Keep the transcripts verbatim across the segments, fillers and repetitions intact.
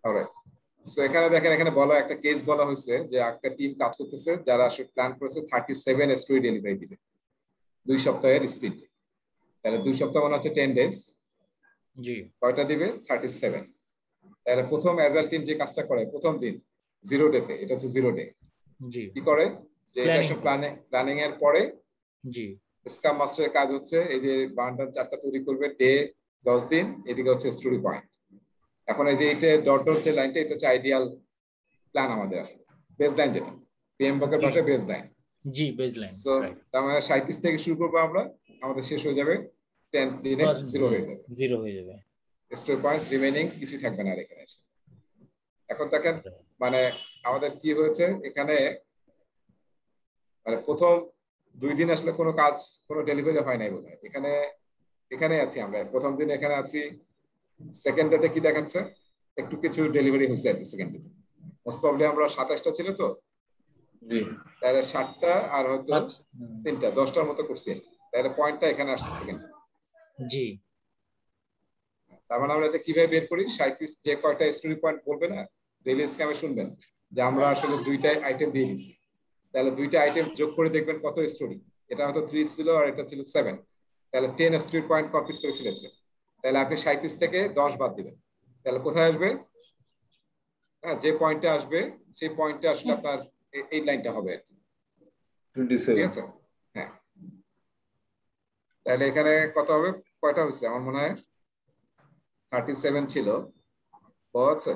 Alright, so এখানে দেখেন এখানে বলা একটা কেস বলা হয়েছে যে একটা টিম কাজ করতেছে যারা আসলে প্ল্যান করেছে থার্টি সেভেন স্টোরি ডেলিভারি দিবে দুই সপ্তাহের স্পিড। তাহলে দুই সপ্তাহ মানে হচ্ছে টেন ডেজ। জি, কয়টা দিবে? Thirty seven. তাহলে প্রথম অ্যাজাইল টিম যে কাজটা করে প্রথম দিন জিরো ডেতে, এটা হচ্ছে জিরো ডে, জি কি করে যে এটা আসলে প্ল্যানিং প্ল্যানিং এর পরে জি স্ক্রাম মাস্টারের কাজ হচ্ছে এই যে বান্ডার চারটা তৈরি করবে ডে দশ দিন, এদিকে হচ্ছে স্টোরি পয়েন্ট। এখন এই যে এটা ডট ডট যে লাইনটা এটা হচ্ছে আইডিয়াল প্ল্যান আমাদের আসলে বেস লাইন, যেটা পিএম বকের ভাষায় বেস লাইন। জি বেসলাইন। সো তার মানে সাঁইত্রিশ থেকে শুরু করবো আমরা, আমাদের শেষ হয়ে যাবে টেন দিনে জিরো হয়ে যাবে, জিরো হয়ে যাবে, স্টোরি পয়েন্টস রিমেইনিং কিছু থাকবে না আর এখানে এসে। এখন দেখেন মানে আমাদের কি হয়েছে এখানে, মানে প্রথম দুই দিন আসলে কোনো কাজ কোনো ডেলিভারি হয় নাই বোধহয়। এখানে এখানে আছি আমরা প্রথম দিন, এখানে আছি। সেকেন্ড ডেতে কি দেখাচ্ছে? একটু কিছু ডেলিভারি হয়েছে আর কি সেকেন্ড ডেতে। মোস্ট প্রবলি আমরা সাতাশটা ছিল তো, তাহলে ষাটটা আর হয়তো তিনটা দশটার মতো করছি, তাহলে পয়েন্টটা এখানে আসছে সেকেন্ড। জি, তার মানে আমরা এটা কিভাবে বের করি? সাঁইত্রিশ যে কয়টা স্টোরি পয়েন্ট বলবে না ডেইলি স্ক্যামে শুনবেন যে আমরা আসলে দুইটা আইটেম দিয়ে দিচ্ছি, তাহলে দুইটা আইটেম যোগ করে দেখবেন কত স্টোরি। এটা হয়তো থ্রি ছিল আর এটা ছিল সেভেন, তাহলে টেন স্টোরি পয়েন্ট কমপ্লিট করে ফেলেছে। তাহলে আপনি সাঁইত্রিশ থেকে দশ বাদ দিবেন, তাহলে কোথায় আসবে? হ্যাঁ, যে পয়েন্টটা আসবে সেই পয়েন্টটা আসলে আপনার এই লাইনটা হবে আর কি, ঠিক আছে? হ্যাঁ, তাহলে এখানে কত হবে? কয়টা হচ্ছে আমার মনে হয় থার্টি সেভেন ছিল, আচ্ছা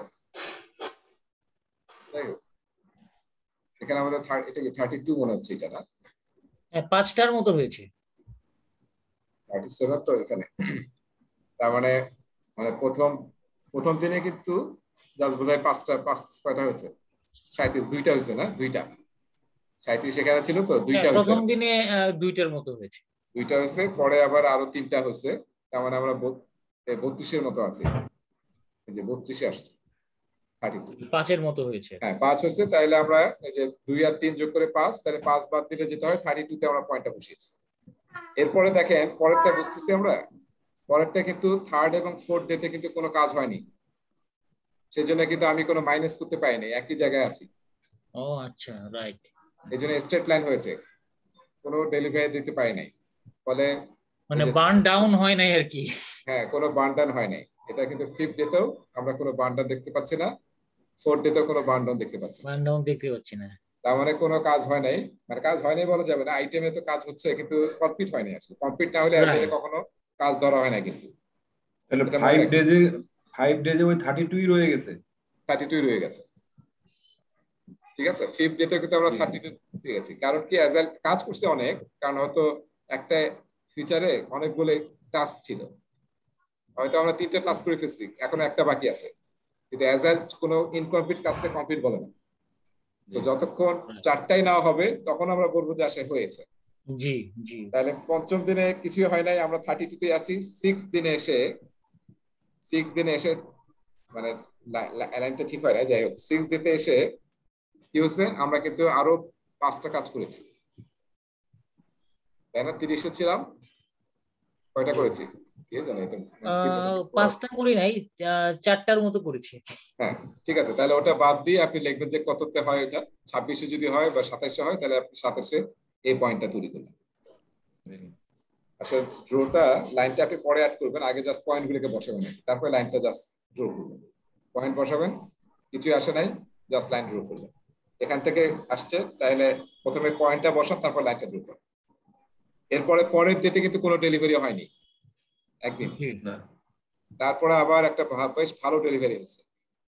এখানে আমাদের এটা কি থার্টি টু মনে হচ্ছে, এটা না পাঁচটার মতো হয়েছে, থার্টি সেভেন তো এখানে। তার মানে মানে প্রথম প্রথম দিনে কিন্তু জাস্ট বোধহয় পাঁচটা পাঁচ কয়টা হয়েছে? সাঁইত্রিশ দুইটা হয়েছে না? দুইটা সাঁইত্রিশ এখানে ছিল তো দুইটা হয়েছে, প্রথম দিনে দুইটার মতো হয়েছে, দুইটা হয়েছে, পরে আবার আরো তিনটা হয়েছে। তার মানে আমরা বত্রিশের মতো আছি, এই যে বত্রিশে আসছে, পাঁচের মতো হয়েছে। হ্যাঁ পাঁচ হয়েছে। তাহলে আমরা এই যে দুই আর তিন যোগ করে পাঁচ, তাহলে পাঁচ বাদ দিলে যেটা হয় থার্টি টু তে আমরা পয়েন্টটা বসিয়েছি। এরপরে দেখেন পরেরটা বুঝতেছি আমরা, পরেরটা কিন্তু থার্ড এবং ফোর্থ ডেতে কিন্তু কোনো কাজ হয়নি, সেই জন্য কিন্তু আমি কোনো মাইনাস করতে পারিনি, একই জায়গায় আছি। ও আচ্ছা, রাইট। এই জন্য স্ট্রেট লাইন হয়েছে, কোনো ডেলিভারি দিতে পারি নাই, ফলে মানে বার্ন ডাউন হয় নাই আর কি। হ্যাঁ, কোনো বার্ন ডাউন হয় নাই। এটা কিন্তু ফিফথ ডেতেও আমরা কোনো বার্ন ডাউন দেখতে পাচ্ছি না, ফোর্থ ডেতেও কোনো বার্ন ডাউন দেখতে পাচ্ছি না, বার্ন ডাউন দেখতে পাচ্ছি না। তার মানে কোনো কাজ হয় নাই। মানে কাজ হয় নাই বলা যাবে না, আইটেমে তো কাজ হচ্ছে কিন্তু কমপ্লিট হয় নাই। আসলে কমপ্লিট না হলে অ্যাসেলে কখনো কাজ ধরা হয় না কিন্তু। তাহলে ফাইভ ডেজে ফাইভ ডেজে ওই থার্টি টু ই রয়ে গেছে, থার্টি টু রয়ে গেছে, ঠিক আছে। ফিফথ ডেতে কিন্তু আমরা থার্টি টু পেয়ে গেছি, কারণ কি অ্যাজাইল কাজ করছে অনেক, কারণ হয়তো একটা ফিচারে অনেকগুলো টাস্ক ছিল, হয়তো আমরা তিনটা টাস্ক করে ফেলছি, এখন একটা বাকি আছে, কিন্তু অ্যাজাইল কোনো ইনকমপ্লিট কাজকে কমপ্লিট বলে না। তো যতক্ষণ চারটাই নাও হবে তখন আমরা বলবো যে আসে হয়েছে। জি জি। তাহলে পঞ্চম দিনে কিছুই হয় নাই, আমরা থার্টি টু তে আছি। সিক্স দিনে এসে সিক্স দিনে এসে মানে লাইনটা ঠিক হয় না, যাই হোক সিক্স দিতে এসে কি হচ্ছে, আমরা কিন্তু আরো পাঁচটা কাজ করেছি, তাই না? তিরিশে ছিলাম, কয়টা করেছি কে জানে এটা, পাঁচটা করি নাই, চারটার মতো করেছি। হ্যাঁ ঠিক আছে, তাহলে ওটা বাদ দিয়ে আপনি লিখবেন যে কততে হয় এটা, ছাব্বিশে যদি হয় বা সাতাশে হয় তাহলে আপনি সাতাশে এই পয়েন্টটা তৈরি করবেন। আসলে ড্রোটা লাইনটা আপনি পরে অ্যাড করবেন, আগে জাস্ট পয়েন্ট গুলোকে বসাবেন, তারপরে লাইনটা জাস্ট ড্র করবেন। পয়েন্ট বসাবেন, কিছুই আসে নাই, জাস্ট লাইন ড্র করবেন। এখান থেকে আসছে, তাহলে প্রথমে পয়েন্টটা বসান, তারপর লাইনটা ড্র করেন। এরপরে পরের ডেটে কিন্তু কোনো ডেলিভারি হয়নি একদিন, তারপরে আবার একটা বেশ ভালো ডেলিভারি হচ্ছে।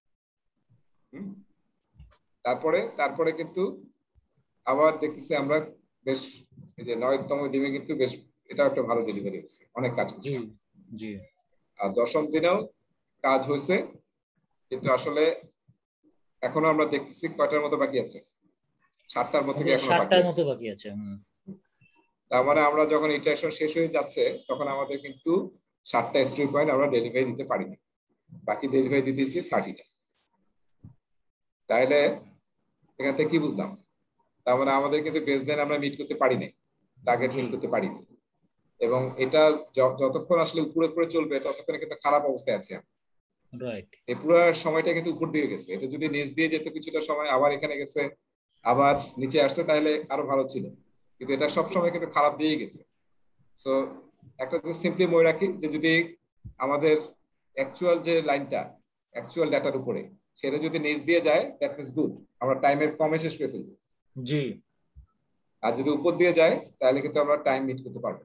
তারপরে তারপরে কিন্তু আবার দেখতেছি আমরা বেশ এই যে নয়তম দিনে কিন্তু বেশ এটাও একটা ভালো ডেলিভারি হচ্ছে, অনেক কাজ হচ্ছে। জি। আর দশম দিনেও কাজ হয়েছে, কিন্তু আসলে এখনো আমরা দেখতেছি কয়টার মতো বাকি আছে, সাতটার মতো এখনো বাকি আছে। তার মানে আমরা যখন ইটারেশন শেষ হয়ে যাচ্ছে তখন আমাদের কিন্তু সাতটা স্টোরি পয়েন্ট আমরা ডেলিভারি দিতে পারিনি, বাকি ডেলিভারি দিতে দিচ্ছি থার্টিটা। তাহলে এখান থেকে কি বুঝলাম? তার মানে আমাদের কিন্তু বেস লাইন আমরা মিট করতে পারি নাই, টার্গেট মিট করতে পারিনি, এবং এটা যতক্ষণ আসলে উপরে উপরে চলবে ততক্ষণ কিন্তু খারাপ অবস্থায় আছে। রাইট এই পুরো সময়টা কিন্তু উপর দিয়ে গেছে, এটা যদি নিচ দিয়ে যেত কিছুটা সময় আবার এখানে গেছে আবার নিচে আসছে তাহলে আরো ভালো ছিল, কিন্তু এটা সব সময় কিন্তু খারাপ দিয়ে গেছে। সো একটা যদি সিম্পলি মনে রাখি যে যদি আমাদের অ্যাকচুয়াল যে লাইনটা অ্যাকচুয়াল ডাটার উপরে সেটা যদি নিচ দিয়ে যায় দ্যাট মিনস গুড, আমরা টাইমের কমে শেষ করে ফেলবো। জি। আর যদি উপর দিয়ে যায় তাহলে কিন্তু আমরা টাইম মিট করতে পারবো।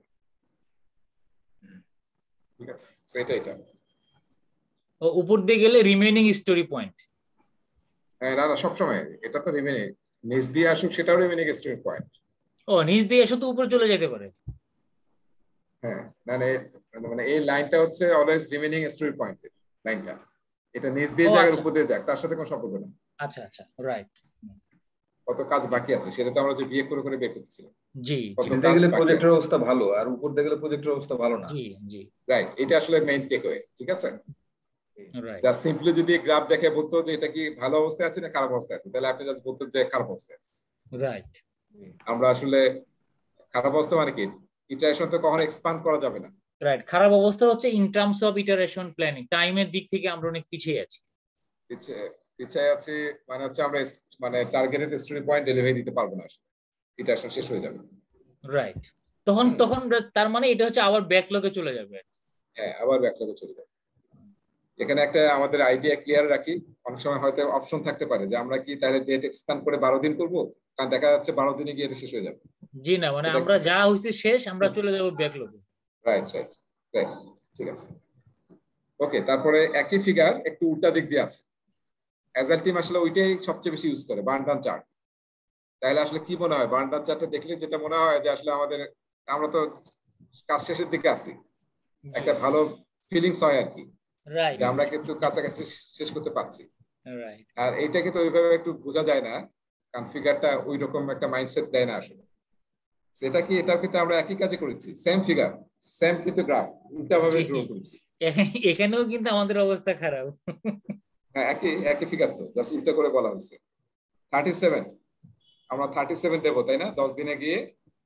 ঠিক আছে, সেটা এটা ও উপর দিয়ে গেলে রিমেইনিং স্টোরি পয়েন্ট। হ্যাঁ না না সবসময় এটা তো রিমেনিং, নিচ দিয়ে আসুক সেটাও রিমেনিং স্টোরি পয়েন্ট। ও নিচ দিয়ে এসে তো উপরে চলে যেতে পারে। হ্যাঁ মানে মানে এই লাইনটা হচ্ছে অলওয়েজ রিমেনিং স্টোরি পয়েন্ট লাইনটা, এটা নিচ দিয়ে ও যাক আচ্ছা উপর দিয়ে যাক তার সাথে কোনো সম্পর্ক নেই। আচ্ছা আচ্ছা রাইট। কত কাজ বাকি আছে সেটা তো আমরা যে বিয়ে করে করে বের করতেছিলাম। জি কত নিচ দিয়ে কাজ গেলে বাকি প্রজেক্টের আছে। অবস্থা ভালো, আর উপর দিয়ে গেলে প্রজেক্টের অবস্থা ভালো না। জি জি রাইট, এটা আসলে মেইন টেকঅ্যাওয়ে। ঠিক আছে, রাইট জাস্ট সিম্পলি যদি গ্রাফ দেখে বলতো যে এটা কি ভালো অবস্থায় আছে না খারাপ অবস্থায় আছে, তাহলে আপনি জাস্ট বলতেন যে খারাপ অবস্থায় আছে। রাইট আমরা আসলে খারাপ অবস্থা মানে কি, ইটারেশন তো কখনো এক্সপান্ড করা যাবে না। রাইট খারাপ অবস্থা হচ্ছে in terms of iteration planning, টাইমের দিক থেকে আমরা অনেক পিছিয়ে আছি। পিছিয়ে পিছিয়ে আছে মানে হচ্ছে আমরা মানে টার্গেটেড স্টোরি পয়েন্ট ডেলিভারি দিতে পারবো না, আসলে ইটারেশন শেষ হয়ে যাবে। রাইট তখন তখন তার মানে এটা হচ্ছে আবার ব্যাকলগে চলে যাবে। হ্যাঁ আবার ব্যাকলগে চলে যাবে। এখানে একটা আমাদের আইডিয়া ক্লিয়ার রাখি, অনেক সময় হয়তো অপশন থাকতে পারে যে আমরা কি তাহলে ডেট এক্সপ্যান্ড করে বারো দিন করবো, কারণ দেখা যাচ্ছে বারো দিনে গিয়ে এটা শেষ হয়ে যাবে। জি না মানে আমরা যা হইছে শেষ আমরা চলে যাব ব্যাকলগে। রাইট রাইট রাইট ঠিক আছে ওকে। তারপরে একই ফিগার একটু উল্টা দিক দিয়ে আছে, অ্যাজাইল টিম আসলে ওইটাই সবচেয়ে বেশি ইউজ করে, বার্ন ডাউন চার্ট। তাহলে আসলে কি মনে হয়, বার্ন ডাউন চার্টটা দেখলে যেটা মনে হয় যে আসলে আমাদের আমরা তো কাজ শেষের দিকে আছি, একটা ভালো ফিলিংস হয় আর কি, রাইট যে আমরা কিন্তু কাছাকাছি শেষ করতে পারছি। রাইট আর এইটা কিন্তু ওইভাবে একটু বোঝা যায় না, কারণ ফিগারটা ওই রকম একটা মাইন্ডসেট দেয় না আসলে। সেটা কি, এটাও কিন্তু আমরা একই কাজে করেছি, সেম ফিগার সেম কিন্তু গ্রাফ উল্টা ভাবে ড্র করেছি। এখানেও কিন্তু আমাদের অবস্থা খারাপ। হ্যাঁ একই একই ফিগার তো জাস্ট উল্টা করে বলা হয়েছে। থার্টি সেভেন আমরা থার্টি সেভেন দেবো তাই না, দশ দিনে গিয়ে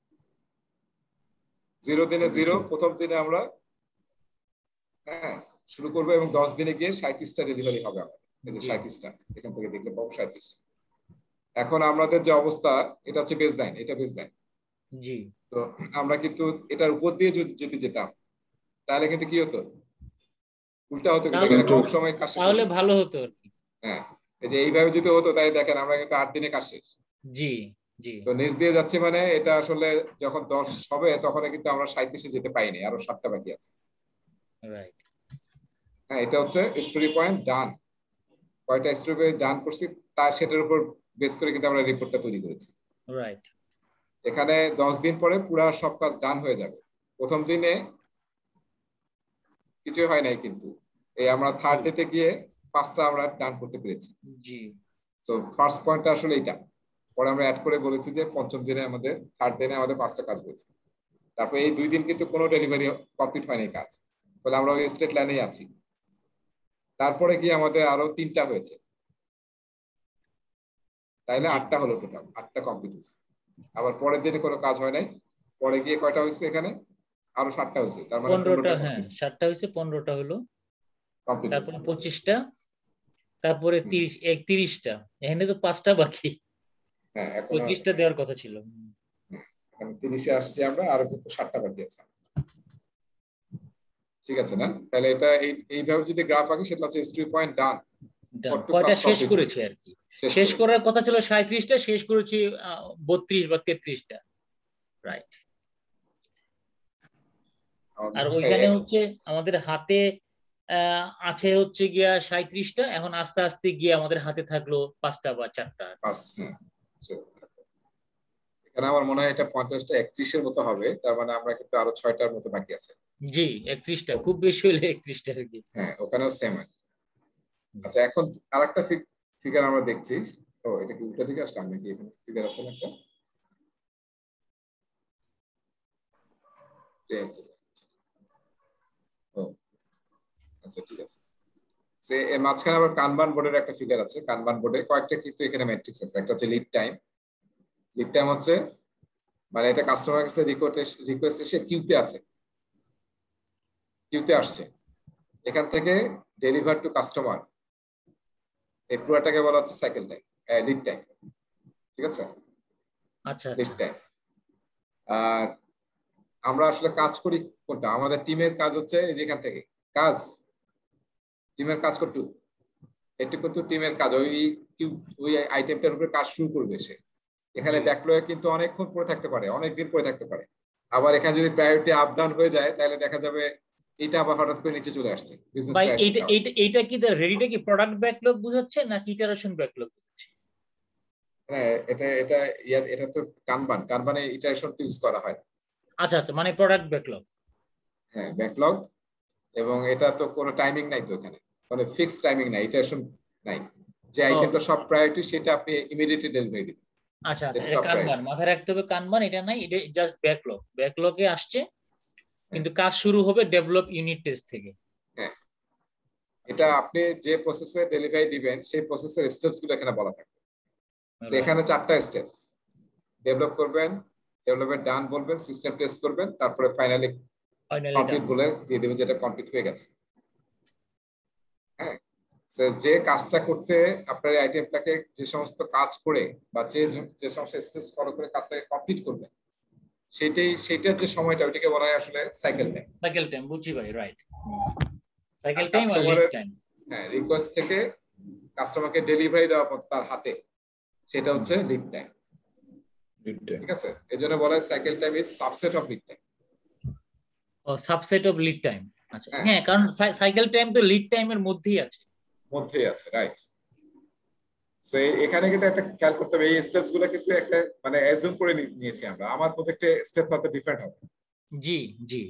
জিরো দিনে জিরো, প্রথম দিনে আমরা হ্যাঁ শুরু করবো এবং দশ দিনে গিয়ে সাঁত্রিশটা ডেলিভারি হবে আমাদের, এই যে সাঁত্রিশটা এখান থেকে দেখলে পাবো সাঁত্রিশটা। এখন আমাদের যে অবস্থা এটা হচ্ছে বেস লাইন, এটা বেস লাইন। জি তো আমরা কিন্তু এটার উপর দিয়ে যদি যদি যেতাম তাহলে কিন্তু কি হতো, উল্টা হতো, কিন্তু এখানে কম সময় কাজ শেষ তাহলে ভালো হতো আর কি। হ্যাঁ এই যে এইভাবে যদি হতো তাই দেখেন আমরা কিন্তু আট দিনে কাজ শেষ। জি জি তো নিচ দিয়ে যাচ্ছে মানে এটা আসলে যখন দশ হবে তখন কিন্তু আমরা সাঁত্রিশে যেতে পাইনি, আরো সাতটা বাকি আছে। রাইট হ্যাঁ এটা হচ্ছে স্টোরি পয়েন্ট ডান, কয়টা স্টোরি পয়েন্ট ডান করছি তার সেটার উপর বেস করে কিন্তু আমরা রিপোর্টটা তৈরি করেছি। রাইট এখানে দশ দিন পরে পুরো সব কাজ ডান হয়ে যাবে, প্রথম দিনে কিছু হয় নাই কিন্তু এই আমরা থার্ড ডেতে গিয়ে পাঁচটা আমরা ডান করতে পেরেছি। জি সো ফার্স্ট পয়েন্টটা আসলে এটা, পরে আমরা অ্যাড করে বলেছি যে পঞ্চম দিনে আমাদের থার্ড দিনে আমাদের পাঁচটা কাজ হয়েছে। তারপর এই দুই দিন কিন্তু কোনো ডেলিভারি কমপ্লিট হয়নি কাজ, বলে আমরা ওই স্টেট লাইনেই আছি। তারপরে গিয়ে আমাদের আরো তিনটা হয়েছে, তাইলে আটটা হলো, টোটাল আটটা কমপ্লিট হয়েছে। আবার পরের দিনে কোনো কাজ হয় নাই, পরে গিয়ে কয়টা হয়েছে এখানে আরো সাতটা হয়েছে, তার মানে পনেরোটা। হ্যাঁ সাতটা হয়েছে, পনেরোটা হলো, তারপরে পঁচিশটা, তারপরে তিরিশ একত্রিশটা, এখানে তো পাঁচটা বাকি। হ্যাঁ পঁচিশটা দেওয়ার কথা ছিল, তিরিশে আসছি আমরা, আরো কিন্তু সাতটা বাকি আছে। ঠিক আছে না, তাহলে এটা এইভাবে যদি গ্রাফ আঁকি সেটা হচ্ছে স্টোরি পয়েন্ট ডান, কয়টা শেষ করেছি আর কি। শেষ করার কথা ছিল সাঁত্রিশটা, শেষ করেছি বত্রিশ বা তেত্রিশটা। রাইট। আর ওইখানে হচ্ছে আমাদের হাতে আহ আছে হচ্ছে গিয়া সাঁত্রিশটা, এখন আস্তে আস্তে গিয়ে আমাদের হাতে থাকলো পাঁচটা বা চারটা। এখানে আমার মনে হয় এটা পঞ্চাশটা একত্রিশের মতো হবে, তার মানে আমরা কিন্তু আরো ছয়টার মতো বাকি আছে। জি একত্রিশটা, খুব বেশি হলে একত্রিশটা আর কি। হ্যাঁ ওখানেও সেম আছে। আচ্ছা এখন আরেকটা ফিগার আমরা দেখছি, ও এটা কি উল্টা দিকে আসলাম নাকি, এখানে ফিগার আছে না একটা, ও আচ্ছা ঠিক আছে। সে এর মাঝখানে আবার কানবান বোর্ডের একটা ফিগার আছে, কানবান বোর্ডে কয়েকটা কিন্তু এখানে ম্যাট্রিক্স আছে। একটা হচ্ছে লিড টাইম, লিড টাইম হচ্ছে মানে এটা কাস্টমার কাছে রিকোয়েস্ট রিকোয়েস্ট এসে কিউতে আছে, কিউতে আসছে, এখান থেকে ডেলিভার টু কাস্টমার, এই পুরোটাকে বলা হচ্ছে সাইকেল টাইম, লিড টাইম। ঠিক আছে, আচ্ছা লিড আচ্ছা টাইম। আর আমরা আসলে কাজ করি কোনটা, আমাদের টিমের কাজ হচ্ছে যেখান থেকে কাজ, টিমের কাজ করতে একটু কিন্তু টিমের কাজ, ওই ওই আইটেমটার উপরে কাজ শুরু করবে সে। এখানে ব্যাকলগে কিন্তু অনেকক্ষণ পড়ে থাকতে পারে, অনেক দিন পড়ে থাকতে পারে। আবার এখানে যদি প্রায়োরিটি আপ ডাউন হয়ে যায় তাহলে দেখা যাবে এটা আবার হঠাৎ করে নিচে চলে আসছে। বিজনেস ভাই প্রায়োরিটি এইটা এইটা এইটা কি রেডিটা কি প্রোডাক্ট ব্যাকলগ বোঝাচ্ছে নাকি ইটারেশন ব্যাকলগ বোঝাচ্ছে? হ্যাঁ, এটা এটা ইয়া- এটা তো কানবান, কানবানে ইটারেশন ইউজ করা হয়। আচ্ছা আচ্ছা, মানে প্রোডাক্ট ব্যাকলগ। হ্যাঁ, ব্যাকলগ, এবং এটা তো কোনো টাইমিং নাই তো, এখানে মানে ফিক্সড টাইমিং নাই, ইটারেশন নাই। যে আইটেমটা সব প্রায়োরিটি সেটা আপনি ইমিডিয়েটলি ডেলিভারি দিবেন। আচ্ছা আচ্ছা, এটা কানবান, মাথায় রাখতে হবে কানবান, এটা নাই, এটা জাস্ট ব্যাকলগ। ব্যাকলগে আসছে কিন্তু কাজ শুরু হবে ডেভেলপ ইউনিট টেস্ট থেকে। হ্যাঁ, এটা আপনি যে প্রসেসে ডেলিভারি দিবেন সেই প্রসেসের স্টেপস গুলো এখানে বলা থাকে। এখানে চারটা স্টেপস, ডেভেলপ করবেন, ডেভেলপমেন্ট ডান বলবেন, সিস্টেম টেস্ট করবেন, তারপরে ফাইনালি কমপ্লিট বলে দিয়ে দেবেন যেটা কমপ্লিট হয়ে গেছে। হ্যাঁ, যে কাজটা করতে আপনার আইটেমটাকে যে সমস্ত কাজ করে বা যে যে সমস্ত স্টেপস ফলো করে কাজটাকে কমপ্লিট করবেন, সেটাই সেটার যে সময়টা ওইটাকে বলা হয় আসলে সাইকেল টাইম। সাইকেল টাইম, বুঝি ভাই, রাইট। সাইকেল টাইম আর লিড টাইম। হ্যাঁ, রিকোয়েস্ট থেকে কাস্টমারকে ডেলিভারি দেওয়া পর তার হাতে, সেটা হচ্ছে লিড টাইম। ঠিক আছে, এজন্য বলা হয় cycle time is subset of lead time. ও, সাবসেট অফ লিড টাইম। আচ্ছা, হ্যাঁ, কারণ সাইকেল টাইম তো লিড টাইমের মধ্যেই আছে। মধ্যেই আছে, রাইট। সো এখানে কিন্তু একটা খেয়াল করতে হবে, এই স্টেপস গুলো কিন্তু একটা মানে অ্যাজিউম করে নিয়েছি আমরা, আমার প্রত্যেকটা স্টেপ হয়তো ডিফারেন্ট হবে। জি জি।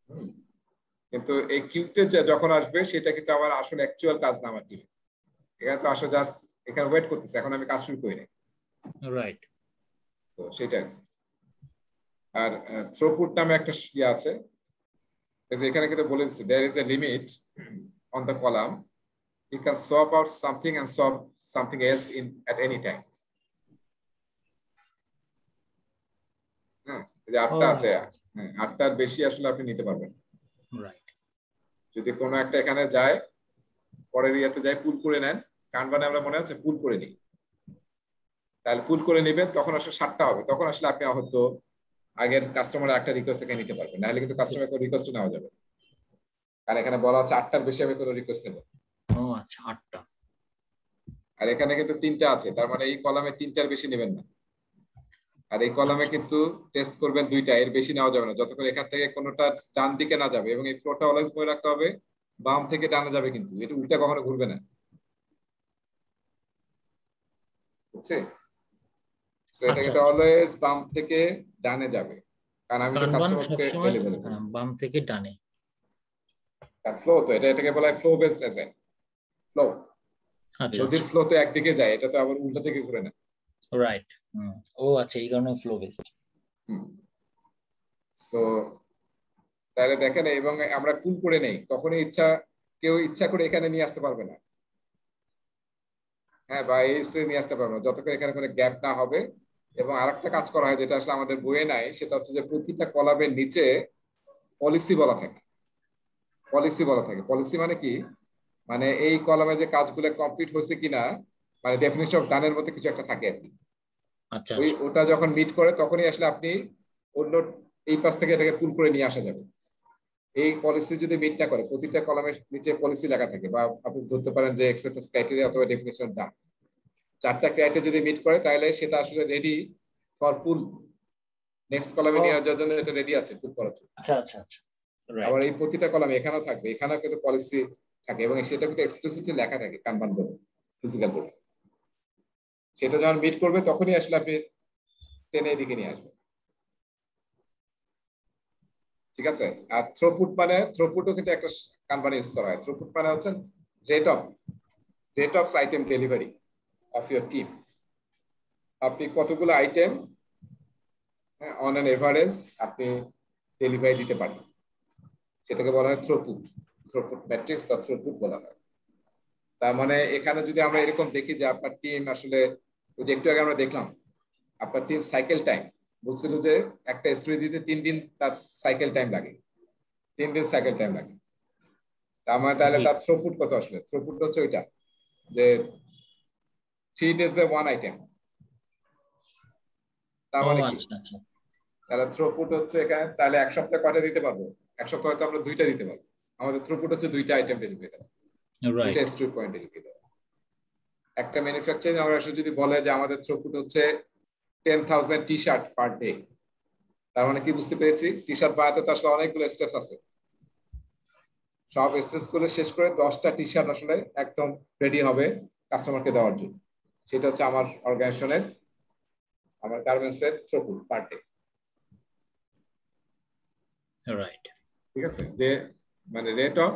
কিন্তু এই কিউতে যখন আসবে সেটা কিন্তু আমার আসলে অ্যাকচুয়াল কাজ না আমার টিমে। এখানে তো আসলে জাস্ট এখানে ওয়েট করতেছে, এখন আমি কাজ শুরু করি নাই। রাইট। তো সেটা। আর থ্রুপুট নামে একটা ইয়ে আছে, এখানে কিন্তু বলে দিচ্ছে there is a limit on the column, you can swap out something and swap something else in at any time. হ্যাঁ, যে আটটা আছে, হ্যাঁ, আটটার বেশি আসলে আপনি নিতে পারবেন। রাইট। যদি কোনো একটা এখানে যায়, পরের ইয়াতে যায়, পুল করে নেন, কানবানে আমরা মনে হচ্ছে পুল করে নিই, তাহলে পুল করে নেবেন, তখন আসলে সাতটা হবে, তখন আসলে আপনি হয়তো আগের কাস্টমারের একটা রিকোয়েস্ট এখানে নিতে পারবেন, নাহলে কিন্তু কাস্টমার কোনো রিকোয়েস্ট নেওয়া যাবে, কারণ এখানে বলা আছে আটটার বেশি আমি কোনো রিকোয়েস্ট নেব। ও আচ্ছা, আটটা। আর এখানে কিন্তু তিনটা আছে, তার মানে এই কলামে তিনটার বেশি নেবেন না। আর এই কলামে কিন্তু টেস্ট করবেন দুইটা, এর বেশি নেওয়া যাবে না, যতক্ষণ এখান থেকে কোনোটা ডান দিকে না যাবে, এবং এই ফ্লোটা অলওয়েজ মনে রাখতে হবে বাম থেকে ডানে যাবে, কিন্তু এটা উল্টা কখনো ঘুরবে না, বুঝছে? সো এটা কিন্তু অলওয়েজ বাম থেকে ডানে যাবে, কারণ আমি তো কাস্টমারকে ডেলিভারি করব। বাম থেকে ডানে, আর ফ্লো তো এটা, এটাকে বলা হয় ফ্লো বেসড অ্যাজেন্ট, ফ্লো। যদি ফ্লো তো একদিকে যায়, এটা তো আবার উল্টা দিকে ঘুরে না। রাইট। ও আচ্ছা, এই কারণে ফ্লো বেসড। হুম। সো তাহলে দেখেন, এবং আমরা পুল করে নেই, কখনো ইচ্ছা কেউ ইচ্ছা করে এখানে নিয়ে আসতে পারবে না, হ্যাঁ, বা এই নিয়ে আসতে পারবে না, যতক্ষণ এখানে কোনো গ্যাপ না হবে। এবং আরেকটা কাজ করা হয় যেটা আসলে আমাদের বইয়ে নাই, সেটা হচ্ছে যে প্রতিটা কলামের নিচে পলিসি বলা থাকে। পলিসি বলা থাকে, পলিসি মানে কি, মানে এই কলামে যে কাজগুলো কমপ্লিট হয়েছে কিনা, মানে ডেফিনিশন অফ ডানের মধ্যে কিছু একটা থাকে আর কি। আচ্ছা, ওই ওটা যখন মিট করে তখনই আসলে আপনি অন্য এই পাশ থেকে এটাকে পুল করে নিয়ে আসা যাবে। এই পলিসি যদি মিট না করে, প্রতিটা কলামের নিচে পলিসি লেখা থাকে, বা আপনি ধরতে পারেন যে অ্যাকসেপ্টেন্স ক্রাইটেরিয়া অথবা ডেফিনিশন ডান, চারটা ক্রাইটেরিয়া যদি মিট করে তাহলে সেটা আসলে রেডি ফর পুল, নেক্সট কলামে নিয়ে যাওয়ার জন্য এটা রেডি আছে পুল করার জন্য। আচ্ছা আচ্ছা আচ্ছা। আবার এই প্রতিটা কলামে এখানেও থাকবে, এখানেও কিন্তু পলিসি থাকে, এবং সেটা কিন্তু এক্সপ্লিসিটলি লেখা থাকে কানবান বোর্ডে, ফিজিক্যাল বোর্ডে। সেটা যখন মিট করবে তখনই আসলে আপনি টেনে এদিকে নিয়ে আসবেন। ঠিক আছে। আর থ্রোপুট মানে, থ্রোপুটও কিন্তু একটা কানবান ইউজ করা হয়। থ্রোপুট মানে হচ্ছে rate of rate of item delivery of your team. আপনি কতগুলো আইটেম অন অ্যান এভারেজ আপনি ডেলিভারি দিতে পারেন, সেটাকে বলা হয় থ্রোপুট, থ্রোপুট ম্যাট্রিক্স বা থ্রোপুট বলা হয়। তার মানে এখানে যদি আমরা এরকম দেখি যে আপনার টিম আসলে, যে একটু আগে আমরা দেখলাম আপনার টিম সাইকেল টাইম বলছিল যে একটা স্টোরি দিতে তিন দিন তার সাইকেল টাইম লাগে, তিন দিন সাইকেল টাইম লাগে। তার মানে তাহলে তার থ্রুপুট কত আসলে? থ্রুপুট হচ্ছে ওইটা যে থ্রি ডেজে ওয়ান আইটেম। তার মানে কি? তাহলে থ্রুপুট হচ্ছে এখানে তাহলে এক সপ্তাহে কয়টা দিতে পারবো? এক সপ্তাহে হয়তো আমরা দুইটা দিতে পারবো। আমাদের থ্রুপুট হচ্ছে দুইটা আইটেম ডেলিভারি দেওয়া, দুইটা স্ট্রিপ পয়েন্ট ডেলিভারি দেওয়া। একটা ম্যানুফ্যাকচারিং অর্গানাইজেশন যদি বলে যে আমাদের থ্রুপুট হচ্ছে ten thousand T shirt per day, তার মানে কি বুঝতে পেরেছি? টি শার্ট বানাতে তো আসলে অনেকগুলো স্টেপস আছে। সব স্টেপস গুলো শেষ করে দশটা টি শার্ট আসলে একদম রেডি হবে কাস্টমারকে দেওয়ার জন্য। সেটা হচ্ছে আমার অর্গানাইজেশনের, আমার গার্মেন্টসের থ্রুপুট পার ডে। রাইট, ঠিক আছে, যে মানে রেট অফ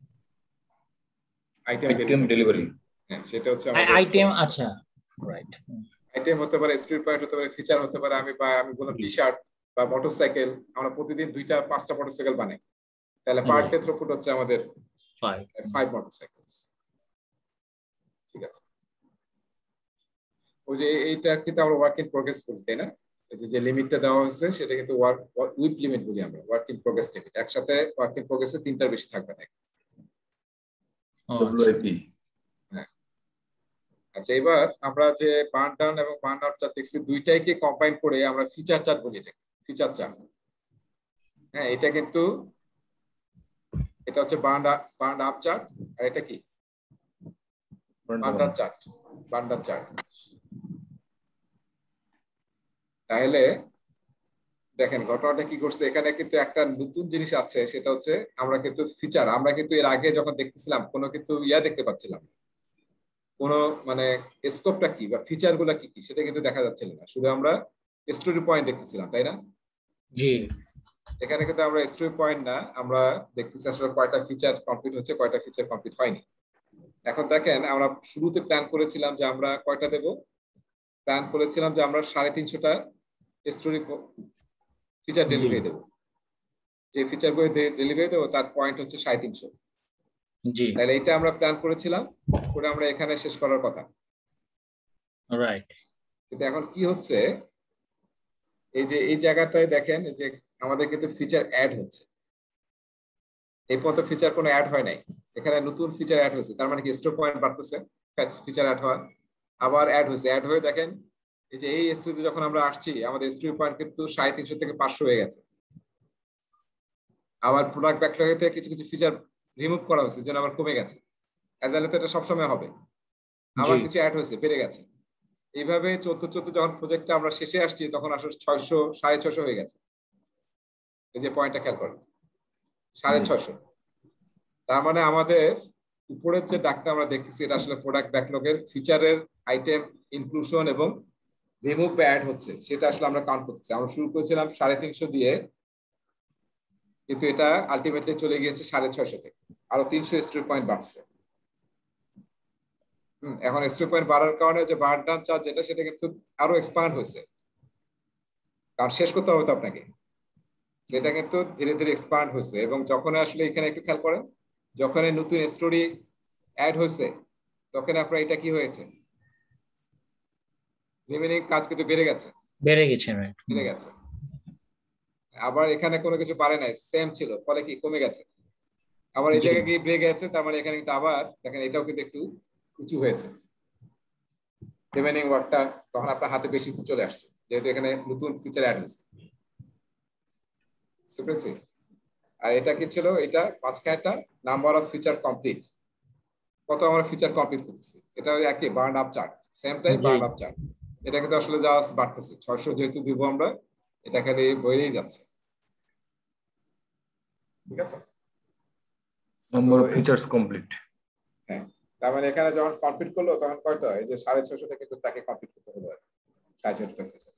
আইটেম ডেলিভারি, হ্যাঁ সেটা হচ্ছে আমাদের আইটেম। আচ্ছা, রাইট। আইটেম হতে পারে, স্ট্রিট পয়েন্ট হতে পারে, ফিচার হতে পারে। আমি বা আমি বললাম টি শার্ট বা মোটরসাইকেল, আমরা প্রতিদিন দুইটা পাঁচটা মোটরসাইকেল বানাই, তাহলে পার ডে থ্রুপুট হচ্ছে আমাদের ফাইভ মোটরসাইকেলস। ঠিক আছে, ওই যে এইটা কিন্তু আমরা ওয়ার্ক ইন প্রোগ্রেস বলি, তাই না? যে লিমিটটা দেওয়া হয়েছে সেটা কিন্তু ওয়ার্ক উইথ লিমিট বলি আমরা, ওয়ার্ক ইন প্রোগ্রেস লিমিট। একসাথে ওয়ার্ক ইন প্রোগ্রেসে তিনটার বেশি থাকবে না। ডব্লিউআইপি। হ্যাঁ, আচ্ছা, এবার আমরা যে বার্ন ডাউন এবং বার্ন আপ চার্ট দেখছি, দুইটাইকে কম্বাইন করে আমরা ফিচার চার্ট বলি। এটাকে ফিচার চার্ট। হ্যাঁ, এটা কিন্তু এটা হচ্ছে বার্ন বার্ন আপ চার্ট, আর এটা কি burn down chart. Burn down chart. তাহলে দেখেন ঘটনাটা কি করছে, এখানে কিন্তু একটা নতুন জিনিস আছে, সেটা হচ্ছে আমরা কিন্তু ফিচার, আমরা কিন্তু এর আগে যখন দেখতেছিলাম কোনো কিন্তু ইয়া দেখতে পাচ্ছিলাম, কোন মানে স্কোপটা কি বা ফিচার গুলা কি কি সেটা কিন্তু দেখা যাচ্ছিল না, শুধু আমরা স্টোরি পয়েন্ট দেখতেছিলাম, তাই না? জি। এখানে কিন্তু আমরা স্টোরি পয়েন্ট না, আমরা দেখতেছি আসলে কয়টা ফিচার কমপ্লিট হচ্ছে, কয়টা ফিচার কমপ্লিট হয়নি। এখন দেখেন আমরা শুরুতে প্ল্যান করেছিলাম যে আমরা কয়টা দেব, প্ল্যান করেছিলাম যে আমরা সাড়ে তিনশোটা স্টোরি ফিচার ডেলিভারি দেবো। যে ফিচার গুলো ডেলিভারি দেবো তার পয়েন্ট হচ্ছে সাড়ে তিনশো। তাহলে এটা আমরা প্ল্যান করেছিলাম, করে আমরা এখানে শেষ করার কথা। রাইট। কিন্তু এখন কি হচ্ছে, এই যে এই জায়গাটায় দেখেন যে আমাদের কিন্তু ফিচার অ্যাড হচ্ছে। এই পর্যন্ত ফিচার কোনো অ্যাড হয় নাই, এখানে নতুন ফিচার অ্যাড হয়েছে। তার মানে কি স্টোর পয়েন্ট বাড়তেছে, ফিচার অ্যাড হওয়া, আবার অ্যাড হয়েছে। অ্যাড হয়ে দেখেন এই যে এই স্টেজে যখন আমরা আসছি, আমাদের স্টোর পয়েন্ট কিন্তু সাড়ে তিনশো থেকে পাঁচশো হয়ে গেছে। আবার প্রোডাক্ট ব্যাকলগ থেকে কিছু কিছু ফিচার রিমুভ করা হয়েছে, যেন আবার কমে গেছে। অ্যাজাইলে তো এটা সবসময় হবে, আবার কিছু অ্যাড হয়েছে, বেড়ে গেছে। এইভাবে চলতে চলতে যখন প্রজেক্টটা আমরা শেষে আসছি, তখন আসলে ছয়শো সাড়ে ছয়শো হয়ে গেছে। এই যে পয়েন্টটা খেয়াল করেন, সাড়ে ছয়শো। তার মানে আমাদের উপরের যে ডাকটা আমরা দেখতেছি, এটা আসলে প্রোডাক্ট ব্যাকলগের ফিচারের আইটেম ইনক্লুশন এবং রিমুভ বা অ্যাড হচ্ছে, সেটা আসলে আমরা কাউন্ট করতেছি। আমরা শুরু করেছিলাম সাড়ে তিনশো দিয়ে, কিন্তু এটা আলটিমেটলি চলে গিয়েছে সাড়ে ছয়শো থেকে, আরো তিনশো স্টোরি পয়েন্ট বাড়ছে। হম এখন স্টোরি পয়েন্ট বাড়ার কারণে যে বার্ন ডাউন চার্জ যেটা, সেটা কিন্তু আরো এক্সপান্ড হয়েছে, কারণ শেষ করতে হবে তো আপনাকে। সেটা কিন্তু ধীরে ধীরে এক্সপান্ড হয়েছে। এবং যখন আসলে এখানে একটু খেয়াল করেন, যখন নতুন স্টোরি অ্যাড হয়েছে, তখন আপনার এটা কি হয়েছে, রিমেনিং কাজ কিন্তু বেড়ে গেছে, বেড়ে গেছে বেড়ে গেছে। আবার এখানে কোনো কিছু বাড়ে নাই, সেম ছিল, ফলে কি কমে গেছে। আবার এই জায়গায় গিয়ে বেড়ে গেছে, তার মানে এখানে কিন্তু আবার দেখেন এটাও কিন্তু একটু উঁচু হয়েছে। রিমেনিং ওয়ার্কটা তখন আপনার হাতে বেশি চলে আসছে, যেহেতু এখানে নতুন ফিচার অ্যাড হয়েছে। বুঝতে পেরেছি? আর এটা কি ছিল, এটা মাঝখানেটা নাম্বার অফ ফিচার কমপ্লিট, কত আমরা ফিচার কমপ্লিট করতেছি, এটা একই burn up chart, same type burn up chart. এটা কিন্তু আসলে জাস্ট বাড়তেছে, ছয়শো যেহেতু দিব আমরা, এটা খালি বেড়েই যাচ্ছে। ঠিক আছে, নাম্বার অফ ফিচারস কমপ্লিট। হ্যাঁ, তার মানে এখানে যখন কমপ্লিট করলো, তখন কয়টা, এই যে সাড়ে ছয়শোটা কিন্তু তাকে কমপ্লিট করতে হলো, সাড়ে ছয়শোটা ফিচার।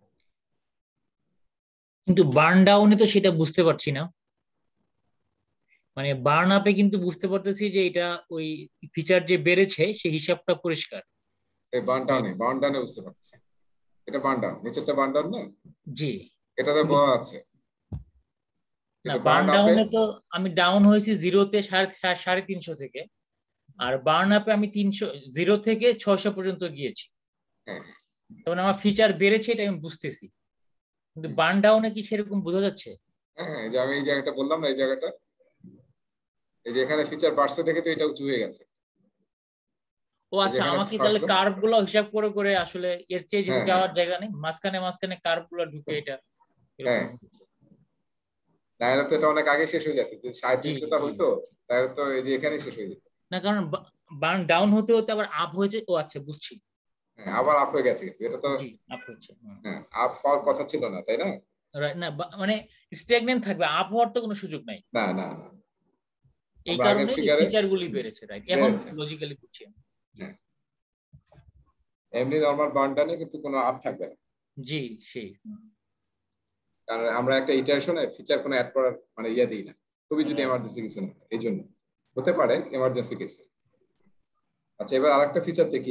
কিন্তু বার্ন ডাউনে তো সেটা বুঝতে পারছি না, মানে বার্ন আপে কিন্তু বুঝতে পারতেছি যে এটা ওই ফিচার যে বেড়েছে সেই হিসাবটা পরিষ্কার। এই বার্ন ডাউনে, বার্ন ডাউনে বুঝতে পারতেছি, এটা বার্ন ডাউন, নিচেরটা বার্ন ডাউন না? জি, এটাতে বলা আছে। না, বার্ন ডাউনে তো আমি ডাউন হয়েছি জিরোতে সাড়ে তিনশো থেকে, আর বার্ন আপে আমি তিনশো জিরো থেকে ছয়শো পর্যন্ত গিয়েছি। তখন আমার ফিচার বেড়েছে, এটা আমি বুঝতেছি, কিন্তু বার্ন ডাউনে কি সেরকম বোঝা যাচ্ছে? হ্যাঁ, যে আমি এই জায়গাটা বললাম না, এই জায়গাটা এই যে এখানে ফিচার বাড়ছে দেখে তো এটা উঁচু হয়ে গেছে। ও আচ্ছা, আমাকে তাহলে কার্ভ গুলো হিসাব করে করে আসলে এর চেয়ে যদি যাওয়ার জায়গা নেই, মাঝখানে মাঝখানে কার্ভ গুলো ঢুকে এটা হ্যাঁ, তাহলে তো এটা অনেক আগে শেষ হয়ে যেত। যে সাঁইত্রিশটা হইতো তাহলে তো এই যে এখানেই শেষ হয়ে যেত না, কারণ বার্ন ডাউন হতে হতে আবার আপ হয়েছে। ও আচ্ছা, বুঝছি। হ্যাঁ, আবার আপ হয়ে গেছে, এটা তো আপ হয়েছে। হ্যাঁ, আপ হওয়ার কথা ছিল না, তাই না? না, মানে স্ট্যাগন্যান্ট থাকবে, আপ হওয়ার তো কোনো সুযোগ নাই। না না, এই কারণে ফিচারগুলি বেড়েছে, রাইট? এখন লজিক্যালি বুঝছি। হ্যাঁ, এমনি নরমাল বার্ন ডাউনে কিন্তু কোনো আপ থাকবে না। জি, সেই কারণ আমরা একটা ইটারেশনে ফিচার কোনো অ্যাড করার মানে ইয়া দিই না, খুবই যদি এমার্জেন্সি কিছু না, এই জন্য হতে পারে এমার্জেন্সি কেসে। আচ্ছা, এবার আরেকটা ফিচার দেখি।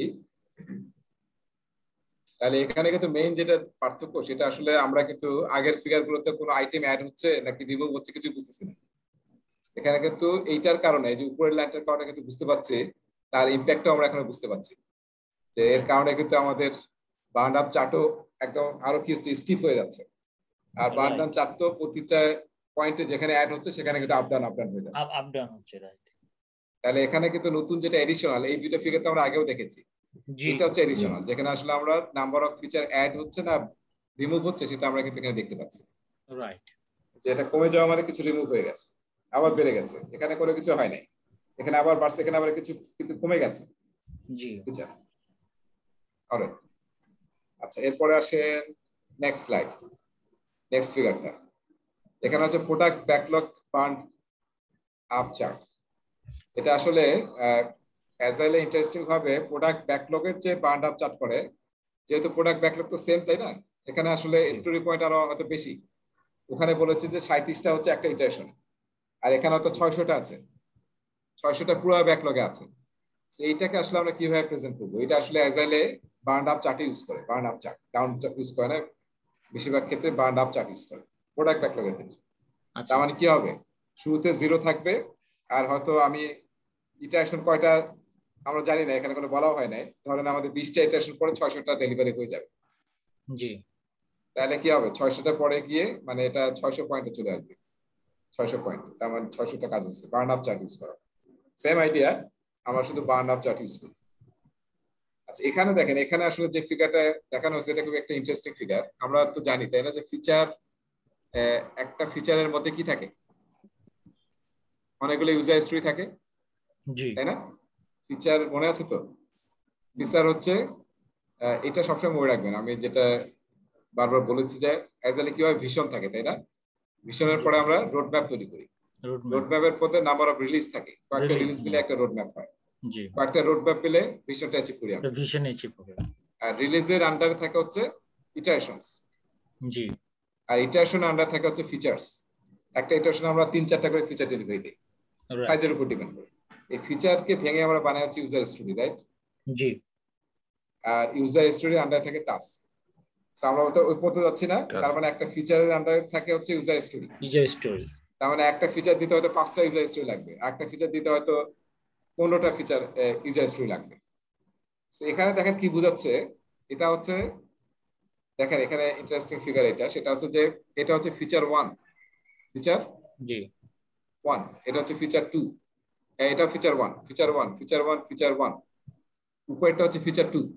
তাহলে এখানে কিন্তু মেইন যেটা পার্থক্য সেটা আসলে আমরা কিন্তু আগের ফিগারগুলোতে কোনো আইটেম অ্যাড হচ্ছে নাকি রিমুভ হচ্ছে কিছু বুঝতেছি না। এখানে কিন্তু এইটার কারণে, এই যে উপরের লাইনটার কারণে কিন্তু বুঝতে পারছি তার ইম্প্যাক্টও আমরা এখানে বুঝতে পারছি, যে এর কারণে কিন্তু আমাদের বার্ন আপ চার্টও একদম আরো কি হচ্ছে, স্টিফ হয়ে যাচ্ছে। আর বার্ন ডাউন চার্ট তো প্রতিটা পয়েন্টে যেখানে অ্যাড হচ্ছে সেখানে কিন্তু আপ ডাউন আপ ডাউন হয়ে যাচ্ছে, আপ আপ ডাউন হচ্ছে, রাইট? তাহলে এখানে কিন্তু নতুন যেটা এডিশনাল, এই দুইটা ফিগার তো আমরা আগেও দেখেছি, এটা হচ্ছে এডিশনাল, যেখানে আসলে আমরা নাম্বার অফ ফিচার অ্যাড হচ্ছে না রিমুভ হচ্ছে সেটা আমরা কিন্তু এখানে দেখতে পাচ্ছি, রাইট? যে এটা কমে যাওয়া মানে কিছু রিমুভ হয়ে গেছে, আবার বেড়ে গেছে, এখানে কোনো কিছু হয় নাই, এখানে আবার বাড়ছে, এখানে আবার কিছু কিন্তু কমে গেছে। জি, ফিচার। অলরাইট, আচ্ছা, এরপরে আসেন নেক্সট স্লাইড, নেক্সট ফিগারটা। এখানে হচ্ছে product backlog burn up chart. এটা আসলে অ্যাজাইলে ইন্টারেস্টিং ভাবে প্রোডাক্ট ব্যাকলগের যে বার্ন আপ চার্ট করে, যেহেতু প্রোডাক্ট ব্যাকলগ তো সেম, তাই না? এখানে আসলে স্টোরি পয়েন্ট আরো হয়তো বেশি। ওখানে বলেছে যে সাঁইত্রিশটা হচ্ছে একটা ইটারেশন, আর এখানে হয়তো ছয়শটা আছে, ছয়শটা পুরো ব্যাকলগে আছে। এইটাকে আসলে আমরা কিভাবে প্রেজেন্ট করবো? এটা আসলে অ্যাজাইলে বার্ন আপ চার্ট ইউজ করে, burn up chart, down chart use করে না, বেশিরভাগ ক্ষেত্রে বার্ন আপ চার্ট ইউজ করে প্রোডাক্ট ব্যাকলগের ক্ষেত্রে। তার মানে কি হবে, শুরুতে জিরো থাকবে, আর হয়তো আমি ইটারেশন কয়টা আমরা জানি না, এখানে কোনো বলাও হয় নাই, ধরেন আমাদের বিশটা ইটারেশন পরে ছয়শটা ডেলিভারি হয়ে যাবে। জি, তাহলে কি হবে, ছয়শটা পরে গিয়ে মানে এটা ছয়শো পয়েন্টে চলে আসবে, ছয়শো পয়েন্ট, তার মানে ছয়শটা কাজ হচ্ছে বার্ন আপ চার্ট ইউজ করা। সেম আইডিয়া, আমরা শুধু বার্ন আপ চার্ট ইউজ করি। আচ্ছা, এখানে দেখেন, এখানে আসলে যে ফিগারটা দেখানো হচ্ছে এটা খুব একটা ইন্টারেস্টিং ফিগার। আমরা তো জানি, তাই না, যে ফিচার, একটা ফিচারের মধ্যে কি থাকে, অনেকগুলো ইউজার হিস্ট্রি থাকে, তাই না? ফিচার মনে আছে তো? ফিচার হচ্ছে, এটা সবসময় মনে রাখবেন, আমি যেটা বারবার বলেছি যে অ্যাজাইলে কি হয়, ভিশন থাকে, তাই না? ভিশনের পরে আমরা রোড ম্যাপ তৈরি করি, রোড ম্যাপের মধ্যে নাম্বার অফ রিলিজ থাকে, কয়েকটা রিলিজ মিলে একটা রোড ম্যাপ হয়, কয়েকটা রোড ম্যাপ পেলে ভিশনটা অ্যাচিভ করি আমরা, ভিশন অ্যাচিভ হবে। আর রিলিজের আন্ডারে থাকে হচ্ছে ইটারেশনস, জি, আর ইটারেশনের আন্ডারে থাকে হচ্ছে ফিচারস। একটা ইটারেশনে আমরা তিন চারটা করে ফিচার ডেলিভারি দিই, সাইজের উপর ডিপেন্ড করে। এই ফিচারকে ভেঙে আমরা বানাই হচ্ছে ইউজার স্টোরি, রাইট? জি। আর ইউজার স্টোরির আন্ডারে থাকে টাস্ক। আমরা ওটা ওই পড়তে যাচ্ছি না, তার মানে একটা ফিচারের আন্ডারে থাকে হচ্ছে ইউজার স্টোরি, ইউজার স্টোরি। তার মানে একটা ফিচার দিতে হয়তো পাঁচটা ইউজার স্টোরি লাগবে, একটা ফিচার দিতে হয়তো পনেরোটা ফিচার ইউজার স্টোরি লাগবে। এখানে দেখেন কি বোঝাচ্ছে, এটা হচ্ছে, দেখেন এখানে ইন্টারেস্টিং ফিগার এটা, সেটা হচ্ছে যে এটা হচ্ছে feature one, feature G one, এটা হচ্ছে ফিচার টু, এটা feature one, feature one, feature one, feature one, উপরেরটা হচ্ছে feature two,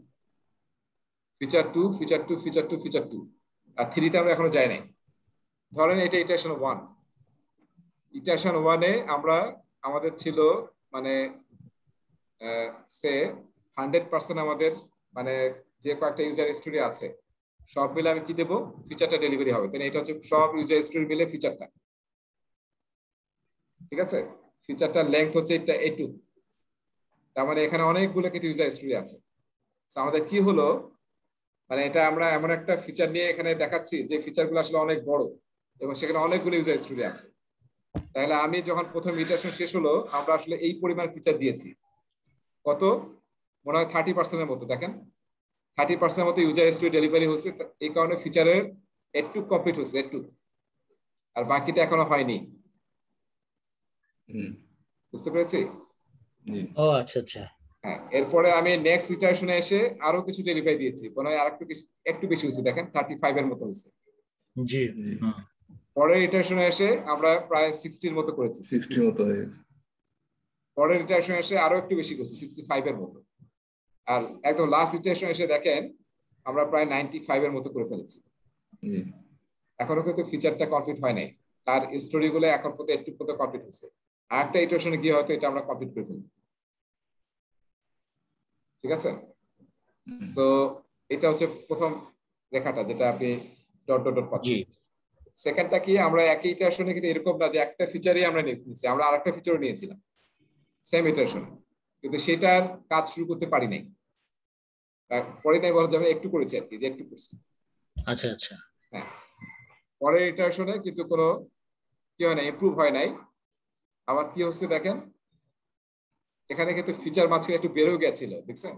feature two, feature two, feature two, feature two, আর থ্রিতে আমরা এখনো যাই নাই। ধরেন এটা ইটারেশন ওয়ান, ইটারেশন ওয়ানে আমরা আমাদের ছিল মানে সে হান্ড্রেড পার্সেন্ট আমাদের মানে যে কয়েকটা ইউজার স্টোরি আছে সব মিলে আমি কি দেবো, ফিচারটা ডেলিভারি হবে, তাই এটা হচ্ছে সব ইউজার স্টোরি মিলে ফিচারটা, ঠিক আছে? ফিচারটার লেংথ হচ্ছে এটা এ টু, তার মানে এখানে অনেকগুলো কিন্তু ইউজার স্টোরি আছে। আমাদের কি হলো, মানে এটা আমরা এমন একটা ফিচার নিয়ে এখানে দেখাচ্ছি যে ফিচারগুলো আসলে অনেক বড় এবং সেখানে অনেকগুলো ইউজার স্টোরি আছে। তাহলে আমি যখন প্রথম ইটারেশন শেষ হলো, আমরা আসলে এই পরিমাণ ফিচার দিয়েছি, কত মনে হয় থার্টি পার্সেন্টের মতো। দেখেন থার্টি পার্সেন্টের মতো ইউজার স্টোরি ডেলিভারি হয়েছে, এই কারণে ফিচারের একটু কমপ্লিট হয়েছে, একটু, আর বাকিটা এখনো হয়নি। বুঝতে পেরেছি? ও আচ্ছা আচ্ছা, হ্যাঁ। এরপরে আমি নেক্সট ইটারেশনে এসে আরো কিছু ডেলিভারি দিয়েছি, মনে হয় আরেকটু একটু বেশি হয়েছে, দেখেন থার্টি ফাইভ এর মতো হয়েছে। জি, পরের ইটারেশনে এসে আমরা প্রায় সিক্সটির মতো করেছি, সিক্সটির মতো হয়েছে। পরের ইটারেশন এসে আরো একটু বেশি করছি সিক্সটি ফাইভ এর মতো, আর একদম লাস্ট ইটারেশন এসে দেখেন আমরা প্রায় নাইনটি ফাইভ এর মতো করে ফেলেছি। এখনো কিন্তু ফিচারটা কমপ্লিট হয় নাই, তার স্টোরি গুলো এখন পর্যন্ত একটু পর্যন্ত কমপ্লিট হচ্ছে, আর একটা ইটারেশনে গিয়ে হয়তো এটা আমরা কমপ্লিট করে ফেলবো। ঠিক আছে, সো এটা হচ্ছে প্রথম রেখাটা যেটা আপনি ডট ডট ডট পাচ্ছেন। সেকেন্ডটা কি, আমরা একই ইটারেশনে কিন্তু এরকম না যে একটা ফিচারই আমরা নিয়েছি, আমরা আরেকটা ফিচারও নিয়েছিলাম সেম ইটারেশন, কিন্তু সেটার কাজ শুরু করতে পারি নাই। পরে নাই বলা যাবে একটু করেছি আর কি, যে একটু করছি। আচ্ছা আচ্ছা, হ্যাঁ, পরের ইটারেশনে কিন্তু কোনো কি হয় না, ইমপ্রুভ হয় নাই। আবার কি হচ্ছে দেখেন, এখানে কিন্তু ফিচার মাঝখানে একটু বেড়েও গেছিল, দেখছেন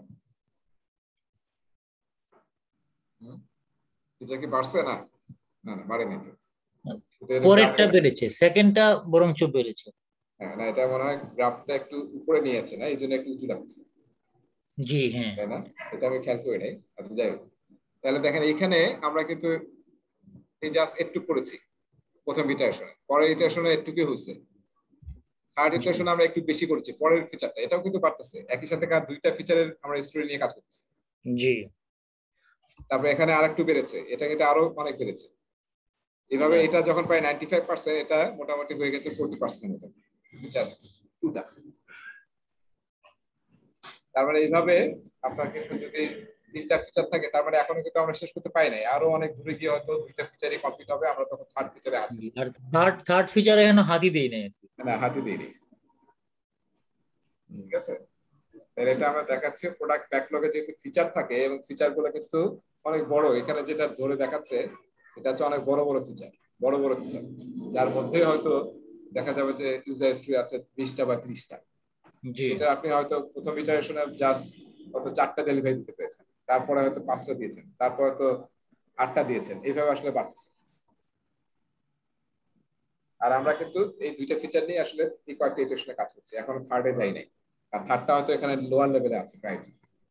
ফিচার কি বাড়ছে? না না না বাড়েনি তো, পরেরটা বেড়েছে, সেকেন্ডটা বরঞ্চ বেড়েছে। হ্যাঁ না, এটা মনে হয় গ্রাফটা একটু উপরে নিয়েছে না, এই জন্য একটু উঁচু লাগছে। জি হ্যাঁ, তাই না, এটা আমি খেয়াল করি নাই। আচ্ছা যাই হোক, তাহলে দেখেন এখানে আমরা কিন্তু এই জাস্ট একটু করেছি প্রথম ইটারেশনে, পরের ইটারেশনে একটুকুই হয়েছে, থার্ড ইটারেশনে আমরা একটু বেশি করেছি পরের ফিচারটা, এটাও কিন্তু বাড়তেছে একই সাথে কাজ, দুইটা ফিচারের আমরা স্টোরি নিয়ে কাজ করতেছি। জি, তারপরে এখানে আরেকটু বেড়েছে, এটা কিন্তু আরো অনেক বেড়েছে। এভাবে এটা যখন প্রায় নাইনটি ফাইভ পার্সেন্ট, এটা মোটামুটি হয়ে গেছে ফোরটি পার্সেন্ট মতো ফিচার টুটা। তার মানে এইভাবে আপনার কিন্তু যদি তিনটা ফিচার থাকে, তার মানে এখনো কিন্তু আমরা শেষ করতে পাই নাই, আরো অনেক দূরে গিয়ে হয়তো দুইটা ফিচারই কমপ্লিট হবে, আমরা তখন থার্ড ফিচারে হাতি আর থার্ড থার্ড ফিচারে এখনো হাতি দেই নাই আর কি। না হাতি দিইনি। ঠিক আছে, তাহলে এটা আমরা দেখাচ্ছি প্রোডাক্ট ব্যাকলগে যেহেতু ফিচার থাকে এবং ফিচার গুলো কিন্তু অনেক বড়, এখানে যেটা ধরে দেখাচ্ছে এটা হচ্ছে অনেক বড় বড় ফিচার, বড় বড় ফিচার, যার মধ্যে হয়তো দেখা যাবে যে ইউজার হিস্ট্রি আছে বিশটা বা ত্রিশটা, সেটা আপনি হয়তো প্রথম ইটারেশনে জাস্ট হয়তো চারটা ডেলিভারি দিতে পেরেছেন, তারপরে হয়তো পাঁচটা দিয়েছেন, তারপর হয়তো আটটা দিয়েছেন, এইভাবে আসলে বাড়তেছে। আর আমরা কিন্তু এই দুইটা ফিচার নিয়ে আসলে এই কয়েকটা ইটারেশনে কাজ করছি, এখন থার্ডে যাই নাই, আর থার্ডটা হয়তো এখানে লোয়ার লেভেলে আছে, রাইট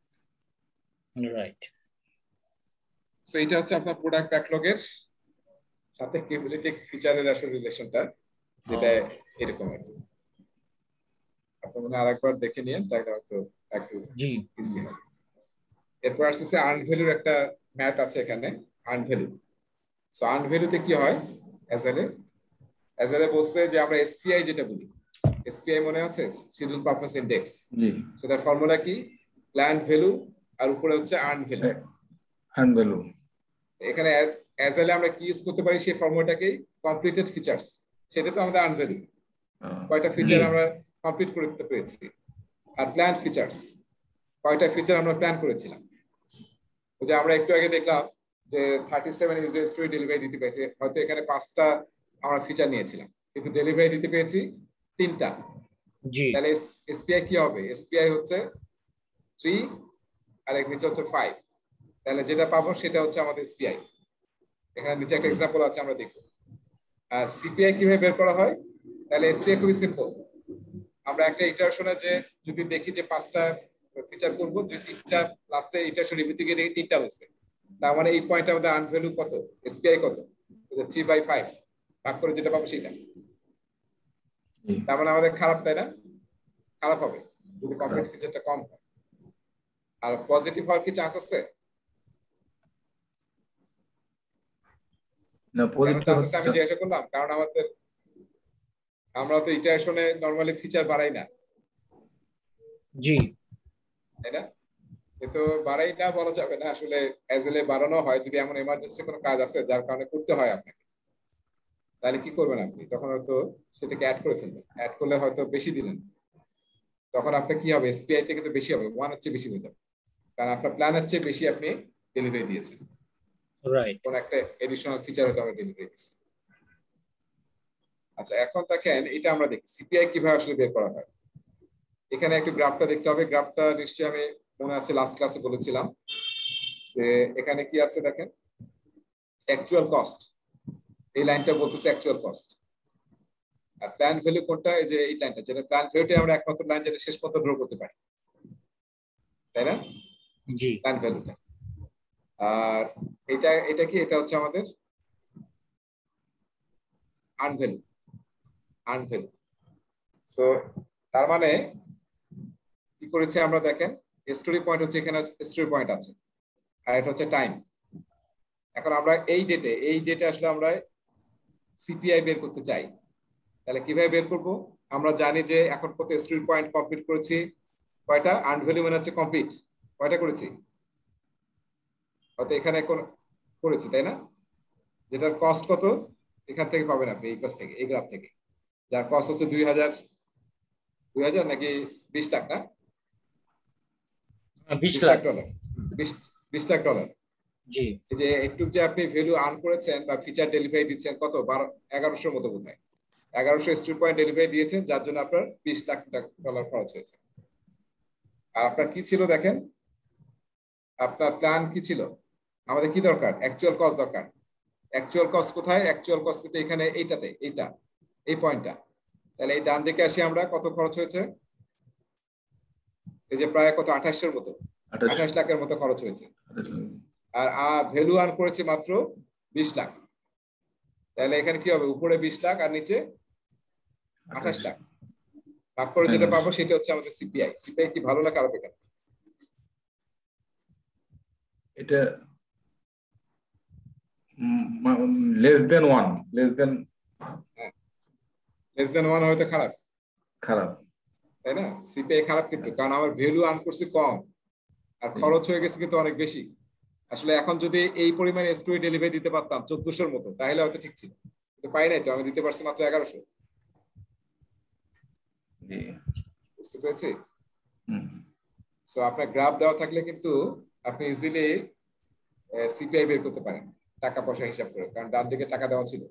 রাইট। সো এটা হচ্ছে আপনার প্রোডাক্ট ব্যাকলগের সাথে কিউমুলেটিভ ফিচারের আসলে রিলেশনটা, যেটা এরকম আর কি। আপনি মনে আরেকবার দেখে নিন, তাহলে হয়তো একটু জি। ইজি হবে। এরপর আসছে আর্ন ভ্যালুর একটা ম্যাথ আছে এখানে, আর্ন ভ্যালু। সো আর্ন ভ্যালুতে কি হয়, এসএলএ এসএলএ বলছে যে আমরা এসপিআই যেটা বলি, এসপিআই মনে আছে, শিডিউল পারপাস ইনডেক্স, জি, সেটার ফর্মুলা কি, প্ল্যান্ড ভ্যালু আর উপরে হচ্ছে আর্ন ভ্যালু। আর্ন ভ্যালু এখানে এসএলএ আমরা কি ইউজ করতে পারি, সেই ফর্মুলাটাকে কমপ্লিটেড ফিচারস, সেটা তো আমাদের আর্ন ভ্যালু, কয়টা ফিচার আমরা কমপ্লিট করতে পেরেছি, আর প্ল্যান ফিচারস, কয়টা ফিচার আমরা প্ল্যান করেছিলাম। যে আমরা একটু আগে দেখলাম যে thirty seven user story delivery দিতে পেরেছে, হয়তো এখানে পাঁচটা আমরা ফিচার নিয়েছিলাম কিন্তু ডেলিভারি দিতে পেরেছি তিনটা। তাহলে এসপিআই কি হবে, এসপিআই হচ্ছে থ্রি আর এক নিচে হচ্ছে ফাইভ, তাহলে যেটা পাবো সেটা হচ্ছে আমাদের এসপিআই। এখানে নিচে একটা এক্সাম্পল আছে, আমরা দেখবো। আর সিপিআই কিভাবে বের করা হয়, তাহলে এসপিআই খুবই সিম্পল, আমরা একটা ইটারেশনে যে যদি দেখি যে পাঁচটা ফিচার করব, যদি তিনটা লাস্টে ইটারেশন রিভিউতে গিয়ে দেখি তিনটা হচ্ছে, তার মানে এই পয়েন্টে আমাদের আর্ন ভ্যালু কত, এসপিআই কত, থ্রি বাই ফাইভ ভাগ করে যেটা পাবো সেটা, তার মানে আমাদের খারাপ, তাই না, খারাপ হবে যদি কমপ্লিট ফিচারটা কম হয়। আর পজিটিভ হওয়ার কি চান্স আছে? না, পজিটিভ চান্স আছে, আমি জিজ্ঞাসা করলাম কারণ আমাদের আমরা তো ইটারেশনে নরমালি ফিচার বাড়াই না, জি তাই না, কিন্তু বাড়াই না বলা যাবে না, আসলে এজেলে বাড়ানো হয় যদি এমন এমার্জেন্সি কোনো কাজ আছে যার কারণে করতে হয় আপনাকে, তাহলে কি করবেন আপনি, তখন হয়তো সেটাকে অ্যাড করে ফেলবেন, অ্যাড করলে হয়তো বেশি দিলেন, তখন আপনার কি হবে, এসপিআইটা কিন্তু বেশি হবে, ওয়ানের চেয়ে বেশি হয়ে যাবে, কারণ আপনার প্ল্যানের চেয়ে বেশি আপনি ডেলিভারি দিয়েছেন, রাইট, কোন একটা এডিশনাল ফিচার হয়তো আমরা ডেলিভারি দিয়েছি। আচ্ছা এখন দেখেন এটা আমরা দেখি সিপিআই কিভাবে আসলে বের করা হয়। এখানে একটু গ্রাফটা দেখতে হবে, গ্রাফটা নিশ্চয়ই আমি মনে আছে লাস্ট ক্লাসে বলেছিলাম যে এখানে কি আছে দেখেন, অ্যাকচুয়াল কস্ট, এই লাইনটা বলতেছে অ্যাকচুয়াল কস্ট, আর প্ল্যান ভ্যালু কোনটা, এই যে এই লাইনটা, যেটা প্ল্যান ভ্যালুটা আমরা একমাত্র লাইন যেটা শেষ পর্যন্ত ড্র করতে পারি, তাই না, জি প্ল্যান ভ্যালুটা। আর এটা এটা কি, এটা হচ্ছে আমাদের earned value, earned value. So তার মানে কি করেছি আমরা দেখেন, স্টোরি পয়েন্ট হচ্ছে এখানে স্টোরি পয়েন্ট আছে, আর এটা হচ্ছে টাইম। এখন আমরা এই ডেটে এই ডেটে আসলে আমরা সিপিআই বের করতে চাই, তাহলে কিভাবে বের করব? আমরা জানি যে এখন কত স্টোরি পয়েন্ট কমপ্লিট করেছি, কয়টা? আর্ন ভ্যালু মানে হচ্ছে কমপ্লিট, কয়টা করেছি? হয়তো এখানে করেছি, তাই না? যেটার কস্ট কত এখান থেকে পাবেন আপনি, এই কস্ট থেকে, এই গ্রাফ থেকে, যার কস্ট হচ্ছে দুই হাজার দুই হাজার নাকি বিশ লাখ না বিশ লাখ ডলার, বিশ লাখ ডলার। জি, এই যে একটু যে আপনি ভ্যালু আর্ন করেছেন বা ফিচার ডেলিভারি দিচ্ছেন কত, বারো এগারোশোর মতো বোধ হয়, এগারোশো স্টোরি পয়েন্ট ডেলিভারি দিয়েছেন, যার জন্য আপনার বিশ লাখ ডলার খরচ হয়েছে। আর আপনার কি ছিল দেখেন, আপনার প্ল্যান কি ছিল? আমাদের কি দরকার? অ্যাকচুয়াল কস্ট দরকার। অ্যাকচুয়াল কস্ট কোথায়? অ্যাকচুয়াল কস্ট কিন্তু এখানে, এইটাতে, এইটা, এই পয়েন্টটা। তাহলে এই ডান দিকে আসি আমরা, কত খরচ হয়েছে? এই যে প্রায় কত, আঠাশের মতো, আঠাশ লাখের মতো খরচ হয়েছে। আর ভ্যালু আর্ন করেছে মাত্র বিশ লাখ। তাহলে এখানে কি হবে? উপরে বিশ লাখ আর নিচে আঠাশ লাখ। ভাগ করে যেটা পাবো সেটা হচ্ছে আমাদের সিপিআই। সিপিআই কি ভালো না খারাপ? এখানে এটা less than one, less than less than one হয়তো খারাপ, খারাপ, তাই না? সিপিআই খারাপ কিন্তু, কারণ আমার ভ্যালু আর্ন করছি কম আর খরচ হয়ে গেছে কিন্তু অনেক বেশি। আসলে এখন যদি এই পরিমাণে স্টোরি ডেলিভারি দিতে পারতাম চোদ্দশোর মতো, তাহলে হয়তো ঠিক ছিল, কিন্তু পাই নাই তো, আমি দিতে পারছি মাত্র এগারোশো। বুঝতে পেরেছি? সো আপনার গ্রাফ দেওয়া থাকলে কিন্তু আপনি ইজিলি সিপিআই বের করতে পারেন টাকা পয়সা হিসাব করে, কারণ ডান দিকে টাকা দেওয়া ছিল।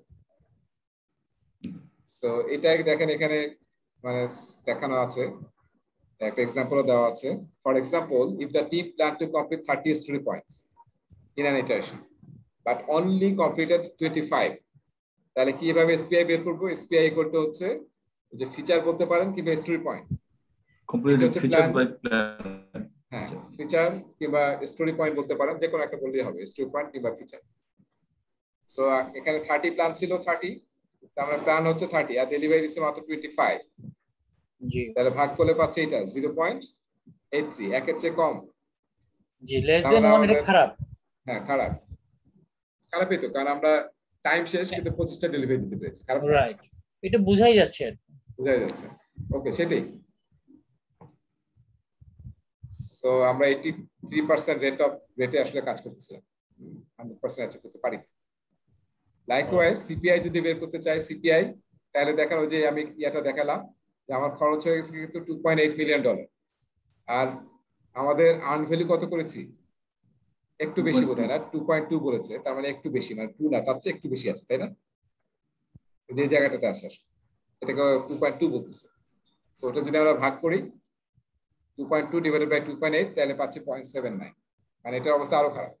সো এটাই দেখেন এখানে মানে দেখানো আছে, একটা এক্সাম্পলও দেওয়া আছে। For example, if the team plan to complete thirty story points in an iteration but only completed twenty-five, তাহলে কিভাবে এসপিআই বের করব? এসপিআই করতে হচ্ছে যে ফিচার বলতে পারেন কিংবা story point, completed feature by plan. হ্যাঁ, ফিচার কিংবা স্টোরি পয়েন্ট বলতে পারেন, যে কোনো একটা বললেই হবে, স্টোরি পয়েন্ট কিংবা ফিচার। সো এখানে থার্টি প্ল্যান ছিল, থার্টি, তার মানে প্ল্যান হচ্ছে থার্টি আর ডেলিভারি দিচ্ছে মাত্র পঁচিশ। জি, তাহলে ভাগ করলে পাচ্ছে এটা জিরো পয়েন্ট এইট থ্রি, একের চেয়ে কম। জি, লেস দেন ওয়ান এটা খারাপ। হ্যাঁ, খারাপ, খারাপই তো, কারণ আমরা টাইম শেষ কিন্তু পঁচিশটা ডেলিভারি দিতে পেরেছি, খারাপ। রাইট, এটা বোঝাই যাচ্ছে, বোঝাই যাচ্ছে। ওকে, সেটাই। সো আমরা eighty-three percent রেট অফ রেটে আসলে কাজ করতেছিলাম, হান্ড্রেড পার্সেন্ট অ্যাচিভ করতে পারি। লাইকওয়াইজ সিপিআই যদি বের করতে চাই, সিপিআই, তাহলে দেখানো যে আমি ইয়াটা দেখালাম যে আমার খরচ হয়ে গেছে কিন্তু two point eight million dollar, আর আমাদের আর্ন ভ্যালু কত করেছি? একটু বেশি বোধ হয় না, টু পয়েন্ট টু বলেছে, তার মানে একটু বেশি, মানে টু না, তার চেয়ে একটু বেশি আছে, তাই না? যে জায়গাটাতে আছে এটাকে টু পয়েন্ট টু বলতেছে। সো ওটা যদি আমরা ভাগ করি two point two divided by two point eight, তাহলে পাচ্ছি পয়েন্ট সেভেন নাইন, মানে এটার অবস্থা আরো খারাপ।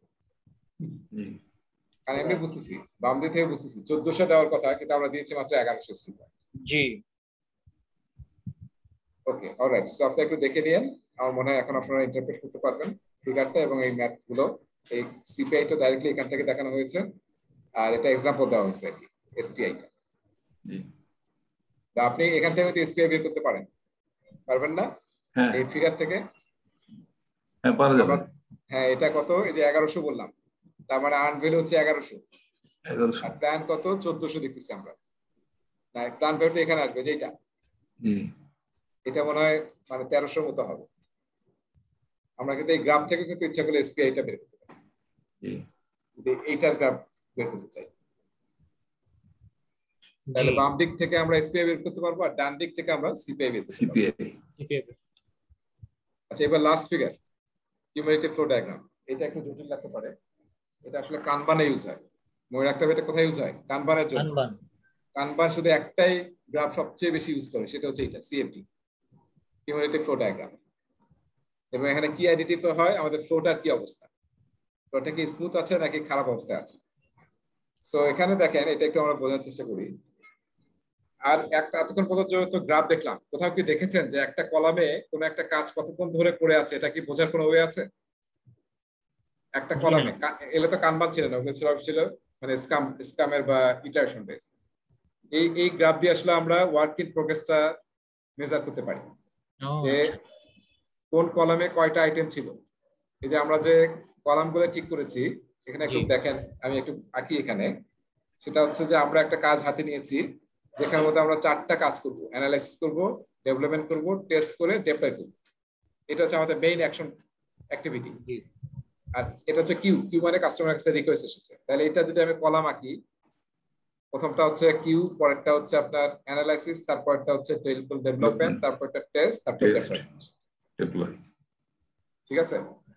কারণ এমনি বুঝতেছি, বাম দিক থেকে বুঝতেছি চোদ্দশো দেওয়ার কথা, কিন্তু আমরা দিয়েছি মাত্র এগারোশো। জি, ওকে, অলরাইট। সো আপনি একটু দেখে নিন, আমার মনে হয় এখন আপনারা ইন্টারপ্রেট করতে পারবেন ফিগারটা এবং এই ম্যাথ গুলো। এই সিপিআইটা ডাইরেক্টলি এখান থেকে দেখানো হয়েছে, আর এটা এক্সাম্পল দেওয়া হয়েছে আর কি, এসপিআইটা। তা আপনি এখান থেকে তো এসপিআই বের করতে পারেন, পারবেন না? এই ফিগার থেকে? হ্যাঁ, পারা যাবে। হ্যাঁ, এটা কত? এই যে এগারোশো বললাম, তার মানে আর্ন ভ্যালু হচ্ছে এগারোশো, আর প্ল্যান কত? চোদ্দশো দেখতেছি আমরা। না, প্ল্যান ভ্যালুটা এখানে আসবে, যেটা এটা মনে হয় মানে তেরোশোর মতো হবে। আমরা কিন্তু এই গ্রাফ থেকে কিন্তু ইচ্ছা করলে এসপিআইটা বের করতে পারি, যদি এইটার গ্রাফ বের করতে চাই, তাহলে বাম দিক থেকে আমরা এসপিআই বের করতে পারবো, আর ডান দিক থেকে আমরা সিপিআই বের করতে পারবো। আচ্ছা, এবার last figure, cumulative flow diagram. এটা একটু জটিল লাগতে পারে, এটা আসলে কানবানে ইউজ হয়। মনে রাখতে হবে এটা কোথায় ইউজ হয়? কানবানের জন্য। কানবান শুধু একটাই গ্রাফ সবচেয়ে বেশি ইউজ করে, সেটা হচ্ছে এটা, সিএফডি, কিউমুলেটিভ ফ্লো ডায়াগ্রাম। এবং এখানে কি আইডেন্টিফাই হয়? আমাদের ফ্লোটার কি অবস্থা, ফ্লোটা কি স্মুথ আছে নাকি খারাপ অবস্থায় আছে। সো এখানে দেখেন, এটা একটু আমরা বোঝার চেষ্টা করি। আর একটা এতক্ষণ পর্যন্ত গ্রাফ দেখলাম, কোথাও কি দেখেছেন যে একটা কলামে কোন একটা কাজ কতক্ষণ ধরে পড়ে আছে? এটা কি বোঝার কোনো ওয়ে আছে? একটা কলামে, এগুলো তো কানবান ছিল না, ওগুলো ছিল ছিল মানে স্কাম, স্কামের বা ইটারেশন বেস। এই এই গ্রাফ দিয়ে আসলে আমরা ওয়ার্ক ইন প্রোগ্রেসটা মেজার করতে পারি যে কোন কলামে কয়টা আইটেম ছিল। এই যে আমরা যে কলামগুলো ঠিক করেছি এখানে একটু দেখেন, আমি একটু আঁকি এখানে। সেটা হচ্ছে যে আমরা একটা কাজ হাতে নিয়েছি যেখানের মধ্যে আমরা চারটা কাজ করব, অ্যানালাইসিস করব, ডেভেলপমেন্ট করব, টেস্ট করে ডিপ্লয় করব। এটা হচ্ছে আমাদের মেইন অ্যাকশন অ্যাক্টিভিটি। আর এটা হচ্ছে কিউ, কিউ মানে কাস্টমার কাছে রিকোয়েস্ট এসেছে। তাহলে এটা যদি আমি কলাম আঁকি, প্রথমটা হচ্ছে কিউ, পরেরটা হচ্ছে আপনার অ্যানালাইসিস, তারপরটা হচ্ছে ডেভেলপমেন্ট, তারপরটা টেস্ট, তারপর ডিপ্লয়। ঠিক আছে,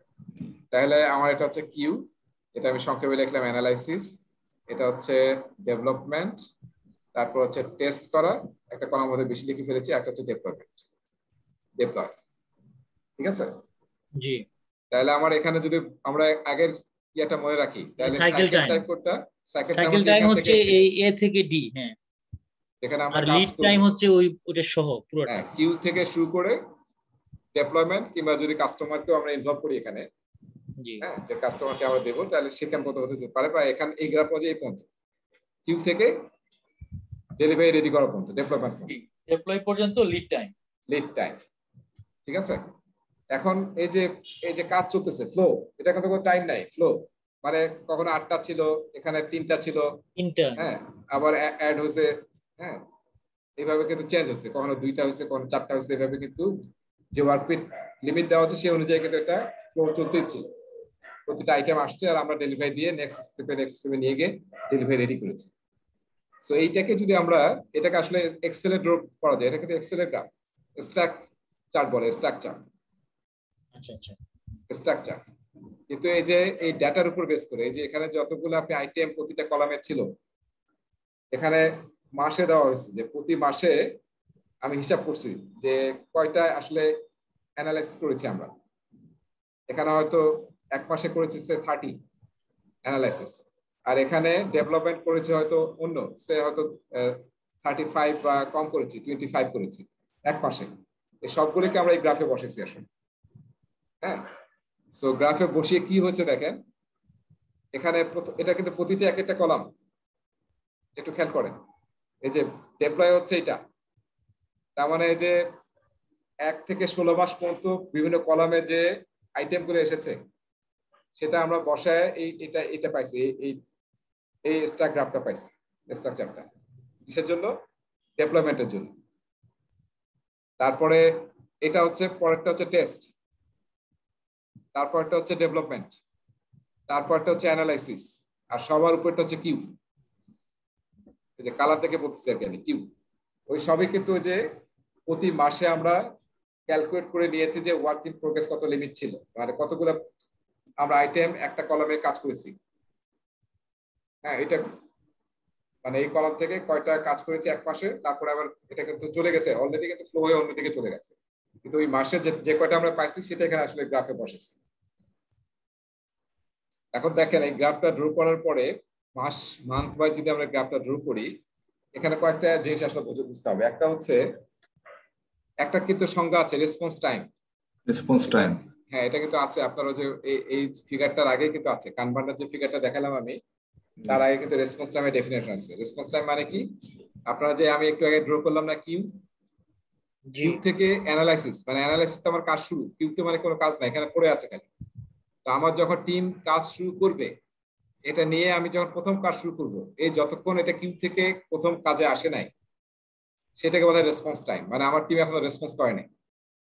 তাহলে আমার এটা হচ্ছে কিউ, এটা আমি সংক্ষেপে লিখলাম অ্যানালাইসিস, এটা হচ্ছে ডেভেলপমেন্ট, তারপর হচ্ছে টেস্ট করা, একটা কলাম মধ্যে বেশি লিখে ফেলেছি, একটা হচ্ছে ডিপ্লয়মেন্ট, ডিপ্লয়। ঠিক আছে জি, তাহলে আমার এখানে যদি আমরা আগের ইয়াটা মনে রাখি তাহলে সাইকেল টাইম কোডটা, সাইকেল টাইম হচ্ছে এই এ থেকে ডি। হ্যাঁ, এখানে আমরা আর লিড টাইম হচ্ছে ওই ওটা সহ পুরোটা। হ্যাঁ, কিউ থেকে শুরু করে ডেপ্লয়মেন্ট, কিংবা যদি কাস্টমারকেও আমরা ইনভলভ করি এখানে, জি হ্যাঁ, যে কাস্টমারকে আমরা দেবো, তাহলে সেখান পর্যন্ত হতে পারে, বা এখানে এই গ্রাফ পর্যন্ত এই পর্যন্ত কিউ থেকে ডেলিভারি রেডি করা পর্যন্ত, ডেপ্লয়মেন্ট ডিপ্লয় পর্যন্ত লিড টাইম, লিড টাইম। ঠিক আছে, এখন এই যে এই যে কাজ চলতেছে ফ্লো, এটা কিন্তু কোনো টাইম নাই, ফ্লো মানে কখনো আটটা ছিল, এখানে তিনটা ছিল, তিনটা, হ্যাঁ, আবার অ্যাড হয়েছে, হ্যাঁ, এইভাবে কিন্তু চেঞ্জ হচ্ছে, কখনো দুইটা হয়েছে, কখনো চারটা হয়েছে, এইভাবে কিন্তু যে ওয়ার্কপিট লিমিট দেওয়া আছে সেই অনুযায়ী কিন্তু এটা ফ্লো চলতেই ছিল। প্রতিটা আইটেম আসছে আর আমরা ডেলিভারি দিয়ে নেক্সট স্টেপে নেক্সট স্টেপে নিয়ে গিয়ে ডেলিভারি রেডি করেছি। সো এইটাকে যদি আমরা এটাকে আসলে এক্সেলে ড্র করা যায়, এটা কিন্তু এক্সেলের গ্রাফ, স্ট্যাক চার্ট বলে, স্ট্যাক চার্ট। আচ্ছা আচ্ছা, স্ট্যাক চার্ট। কিন্তু এই যে এই ডাটার উপর বেস করে, এই যে এখানে যতগুলো আপনি আইটেম প্রতিটা কলামে ছিল, এখানে মাসে দেওয়া হয়েছে যে প্রতি মাসে আমি হিসাব করছি যে কয়টা আসলে অ্যানালাইসিস করেছি আমরা। এখানে হয়তো এক মাসে করেছি সে থার্টি অ্যানালাইসিস, আর এখানে ডেভেলপমেন্ট করেছে হয়তো অন্য সে হয়তো থার্টি ফাইভ বা কম করেছি, টোয়েন্টি ফাইভ করেছি এক মাসে। এই সবগুলোকে আমরা এই গ্রাফে বসেছি আসলে। হ্যাঁ, সো গ্রাফে বসিয়ে কি হচ্ছে দেখেন, এখানে এটা কিন্তু প্রতিটা এক একটা কলাম, একটু খেয়াল করেন, এই যে ডেপ্লয় হচ্ছে এটা, তার মানে এই যে এক থেকে ষোলো মাস পর্যন্ত বিভিন্ন কলামে যে আইটেম গুলো এসেছে সেটা আমরা বসায় এই এটা এটা পাইছি, এই এই স্ট্যাক গ্রাফটা পাইছি, স্ট্রাকচারটা কিসের জন্য, ডেপ্লয়মেন্টের জন্য। তারপরে এটা হচ্ছে পরেরটা হচ্ছে টেস্ট, তারপরটা হচ্ছে ডেভেলপমেন্ট, তারপরটা হচ্ছে অ্যানালাইসিস, আর সবার উপরটা হচ্ছে কিউ। এই যে কালার থেকে বলতেছি আর কি আমি, কিউ। ওই সবই কিন্তু ওই যে প্রতি মাসে আমরা ক্যালকুলেট করে নিয়েছি যে ওয়ার্ক ইন প্রোগ্রেস কত লিমিট ছিল, মানে কতগুলো আমরা আইটেম একটা কলামে কাজ করেছি। হ্যাঁ, এটা মানে এই কলাম থেকে কয়টা কাজ করেছি এক মাসে, তারপরে আবার এটা কিন্তু চলে গেছে অলরেডি, কিন্তু ফ্লো হয়ে অন্যদিকে চলে গেছে, কিন্তু ওই মাসে যে কয়টা আমরা পাইছি সেটা এখানে আসলে গ্রাফে বসেছে। এখন দেখেন এই গ্রাফটা ড্র করার পরে মাস মান্থ ওয়াইজ যদি আমরা গ্রাফটা ড্র করি, এখানে কয়েকটা জিনিস আসলে বুঝতে হবে। একটা হচ্ছে একটা কিন্তু সংজ্ঞা আছে, রেসপন্স টাইম। রেসপন্স টাইম, হ্যাঁ, এটা কিন্তু আছে আপনার যে এই ফিগারটার আগে কিন্তু আছে, কানভান্ডার যে ফিগারটা দেখালাম আমি তার আগে কিন্তু রেসপন্স টাইমের ডেফিনেশন আছে। রেসপন্স টাইম মানে কি, আপনারা যে আমি একটু আগে ড্র করলাম না কিউ, কিউ থেকে অ্যানালাইসিস, মানে অ্যানালাইসিস তো আমার কাজ শুরু, কিউতে মানে কোনো কাজ নাই, এখানে পড়ে আছে খালি। তো আমার যখন টিম কাজ শুরু করবে, এটা নিয়ে আমি যখন প্রথম কাজ শুরু করব, এই যতক্ষণ এটা কিউ থেকে প্রথম কাজে আসে নাই সেটাকে বলা হয় রেসপন্স টাইম, মানে আমার টিম এখনো রেসপন্স করে নাই।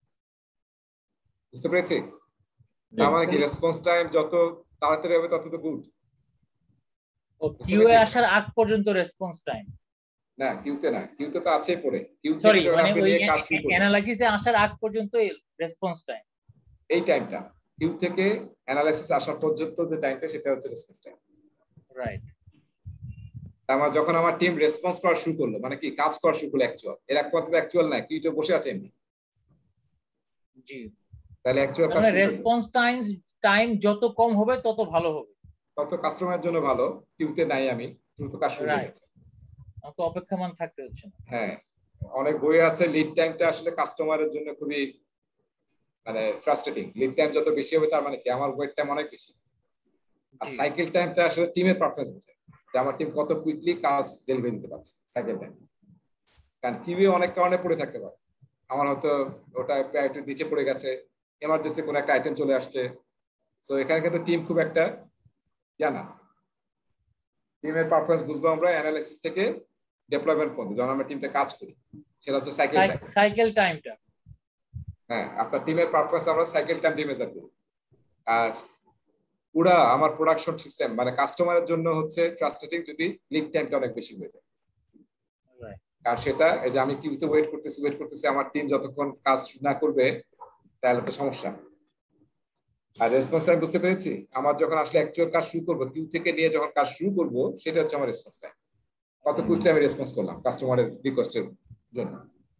বুঝতে পেরেছি? তার মানে কি রেসপন্স টাইম যত তাড়াতাড়ি হবে তত তো গুড। ও কিউ এ আসার আগ পর্যন্ত রেসপন্স টাইম না, কিউতে না, কিউতে তো আছেই পড়ে, কিউ সরি থেকে যখন মানে আপনি ওই নিয়ে কাজ শুরু করবেন অ্যানালাইসিসে আসার আগ পর্যন্ত রেসপন্স টাইম, এই টাইমটা কিউ থেকে অ্যানালাইসিস আসার পর্যন্ত যে টাইমটা সেটা হচ্ছে রেসপন্স টাইম। রাইট। আমার যখন আমার টিম রেসপন্স করা শুরু করলো, মানে কি কাজ করা শুরু করলো, অ্যাকচুয়াল এর এক পর্যন্ত অ্যাকচুয়াল না, কিউতে বসে আছে এমনি। জি, তাহলে অ্যাকচুয়াল কাজ শুরু রেসপন্স টাইম টাইম যত কম হবে তত ভালো হবে, তত কাস্টমারের জন্য ভালো। কিউতে নাই আমি, দ্রুত কাজ শুরু হয়ে গেছে, তো অপেক্ষামান থাকতে হচ্ছে না। হ্যাঁ, অনেক বই আছে লিড টাইমটা আসলে কাস্টমারের জন্য খুবই মানে ফ্রাস্ট্রেটিং। লিড টাইম যত বেশি হবে তার মানে কি আমার ওয়েট টাইম অনেক বেশি, আর সাইকেল টাইমটা আসলে টিমের পারফরম্যান্স বোঝায় যে আমার টিম কত কুইকলি কাজ ডেলিভারি দিতে পারছে, সাইকেল টাইম। কারণ কিউএ অনেক কারণে পড়ে থাকতে পারে, আমার হয়তো ওটা প্রায়োরিটি নিচে পড়ে গেছে, এমার্জেন্সি কোনো একটা আইটেম চলে আসছে। সো এখানে কিন্তু টিম খুব একটা জানা, টিমের পারফরমেন্স বুঝবো আমরা অ্যানালাইসিস থেকে ডেভেলপমেন্ট পর্যন্ত যখন আমরা টিমটা কাজ করি, সেটা হচ্ছে সাইকেল টাইম। সাইকেল টাইমটা, হ্যাঁ, আপনার টিমের পারফরমেন্স আমরা সাইকেল টাইম দিয়ে মেজার করি। আর পুরা আমার প্রোডাকশন সিস্টেম মানে কাস্টমারের জন্য হচ্ছে ফ্রাস্ট্রেটিং যদি লিড টাইমটা অনেক বেশি হয়ে যায়। আর সেটা এই যে আমি কিউতে ওয়েট করতেছি ওয়েট করতেছি আমার টিম যতক্ষণ কাজ না করবে তাহলে তো সমস্যা। আর রেসপন্স টাইম বুঝতে পেরেছি, আমার যখন আসলে অ্যাকচুয়াল কাজ শুরু করবো, কিউ থেকে নিয়ে যখন কাজ শুরু করবো, সেটা হচ্ছে আমার রেসপন্স টাইম। কত কুইকলি আমি রেসপন্স করলাম কাস্টমারের রিকোয়েস্টের জন্য।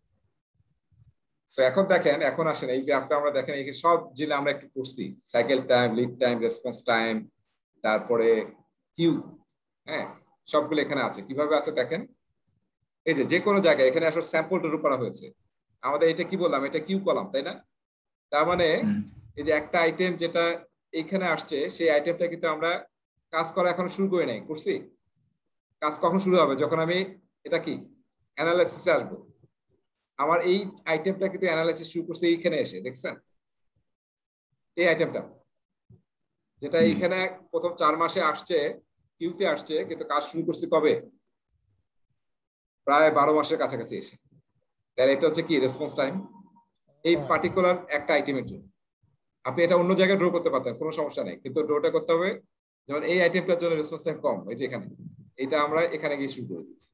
সো এখন দেখেন, এখন আসেন এই গ্রাফটা আমরা দেখেন এই সব জিনিস আমরা একটু করছি, cycle time, lead time, response time, তারপরে কিউ, হ্যাঁ সবগুলো এখানে আছে। কিভাবে আছে দেখেন, এই যে যে কোনো জায়গায় এখানে আসলে স্যাম্পল ড্র করা হয়েছে। আমাদের এটা কি বললাম, এটা কিউ কলাম, তাই না? তার মানে এই যে একটা আইটেম যেটা এখানে আসছে, সেই আইটেমটা কিন্তু আমরা কাজ করা এখন শুরু করে নাই, করছি। কাজ কখন শুরু হবে? যখন আমি এটা কি অ্যানালাইসিসে আসবো। আমার এই আইটেমটা কিন্তু অ্যানালাইসিস শুরু করছে এইখানে এসে, দেখছেন এই আইটেমটা যেটা এইখানে প্রথম চার মাসে আসছে, কিউতে আসছে, কিন্তু কাজ শুরু করছে কবে? প্রায় বারো মাসের কাছাকাছি এসে। তাহলে এটা হচ্ছে কি রেসপন্স টাইম এই পার্টিকুলার একটা আইটেমের জন্য। আপনি এটা অন্য জায়গায় ড্র করতে পারতেন, কোনো সমস্যা নেই, কিন্তু ড্রটা করতে হবে যেমন এই আইটেমটার জন্য রেসপন্স টাইম কম, এই যে এখানে, এটা আমরা এখানে গিয়ে শুরু করে দিচ্ছি,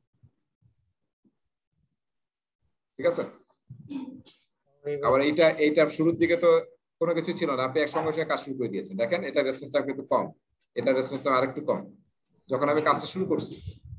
ঠিক আছে? আবার এইটা এইটার শুরুর দিকে তো কোনো কিছু ছিল না, আপনি একসঙ্গে সঙ্গে কাজ শুরু করে দিয়েছেন। দেখেন এটা রেসপন্স টাইম কিন্তু কম, এটা রেসপন্স টাইম আরেকটু কম যখন আমি কাজটা শুরু করছি।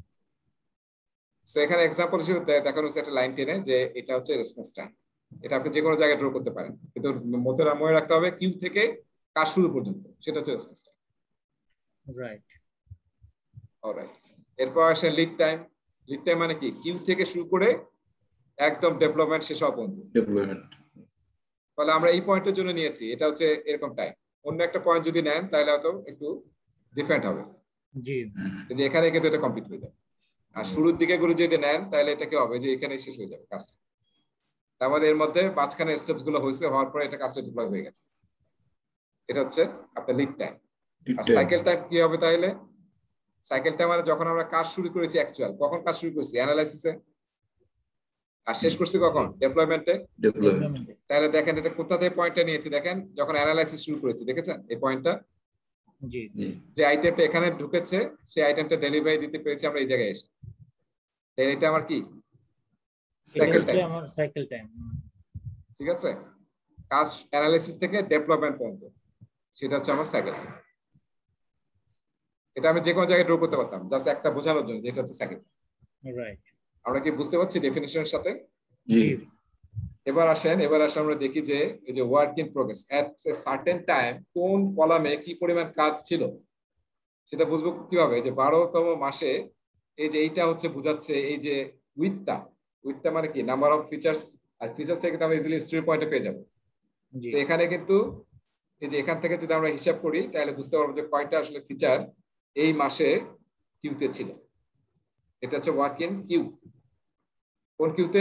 সো এখানে এক্সাম্পল হিসেবে দেখানো হচ্ছে একটা লাইন টেনে যে এটা হচ্ছে রেসপন্স টাইম। এটা আপনি যে কোনো জায়গায় ড্র করতে পারেন, কিন্তু মধ্যে মনে রাখতে হবে কিউ থেকে কাজ শুরু পর্যন্ত, সেটা হচ্ছে রেসপন্স টাইম। Right, alright. এরপর আসে লিড টাইম। লিড টাইম মানে কি? কিউ থেকে শুরু করে একদম ডেভেলপমেন্ট শেষ হওয়া পর্যন্ত ডেভেলপমেন্ট। তাহলে আমরা এই পয়েন্টের জন্য নিয়েছি, এটা হচ্ছে এরকম টাইম। অন্য একটা পয়েন্ট যদি নেন তাহলে হয়তো একটু ডিফারেন্ট হবে। জি, যে এখানে কিন্তু এটা কমপ্লিট হয়ে যাবে। আর শুরুর দিকে গুলো যদি নেন তাহলে এটা কি হবে যে এখানে শেষ হয়ে যাবে কাজটা। আমাদের এর মধ্যে মাঝখানে স্টেপস গুলো হয়েছে, হওয়ার পরে এটা কাজটা ডিপ্লয় হয়ে গেছে। এটা হচ্ছে আপনার লিড টাইম। আর সাইকেল টাইম কি হবে তাহলে? সাইকেল টাইম মানে যখন আমরা কাজ শুরু করেছি, অ্যাকচুয়াল কখন কাজ শুরু করেছি? অ্যানালাইসিসে। আর শেষ করছি কখন? ডেভেলপমেন্টে। ডেভেলপমেন্টে। তাহলে দেখেন এটা কোথা থেকে পয়েন্টটা নিয়েছি, দেখেন যখন অ্যানালাইসিস শুরু করেছি, দেখেছেন এই পয়েন্টটা? জি জি। যে আইটেমটা এখানে ঢুকেছে সেই আইটেমটা ডেলিভারি দিতে পেরেছি আমরা এই জায়গায় এসে, তাহলে এটা আমার কি সাইকেল টাইম। আমার সাইকেল টাইম, ঠিক আছে? কাজ অ্যানালাইসিস থেকে ডেভেলপমেন্ট পর্যন্ত, সেটা হচ্ছে আমার সাইকেল টাইম। এটা আমি যে কোনো জায়গায় ড্র করতে পারতাম, জাস্ট একটা বোঝানোর জন্য যে এটা হচ্ছে সাইকেল টাইম। রাইট, আমরা কি বুঝতে পারছি ডেফিনিশনের সাথে? জি। এবার আসেন, এবার আসেন আমরা দেখি যে এই যে work in progress at a certain time কোন কলামে কি পরিমাণ কাজ ছিল সেটা বুঝবো কিভাবে? যে বারোতম মাসে এই যে এইটা হচ্ছে বোঝাচ্ছে এই যে উইথটা। উইথটা মানে কি? Number of features. আর ফিচার্স থেকে আমরা ইজিলি হিস্টরি পয়েন্টে পেয়ে যাবো। তো এখানে কিন্তু এই যে এখান থেকে যদি আমরা হিসাব করি তাহলে বুঝতে পারবো যে কয়টা আসলে ফিচার এই মাসে কিউতে ছিল। এটা হচ্ছে ওয়ার্ক ইন কিউ। কোন কিউতে?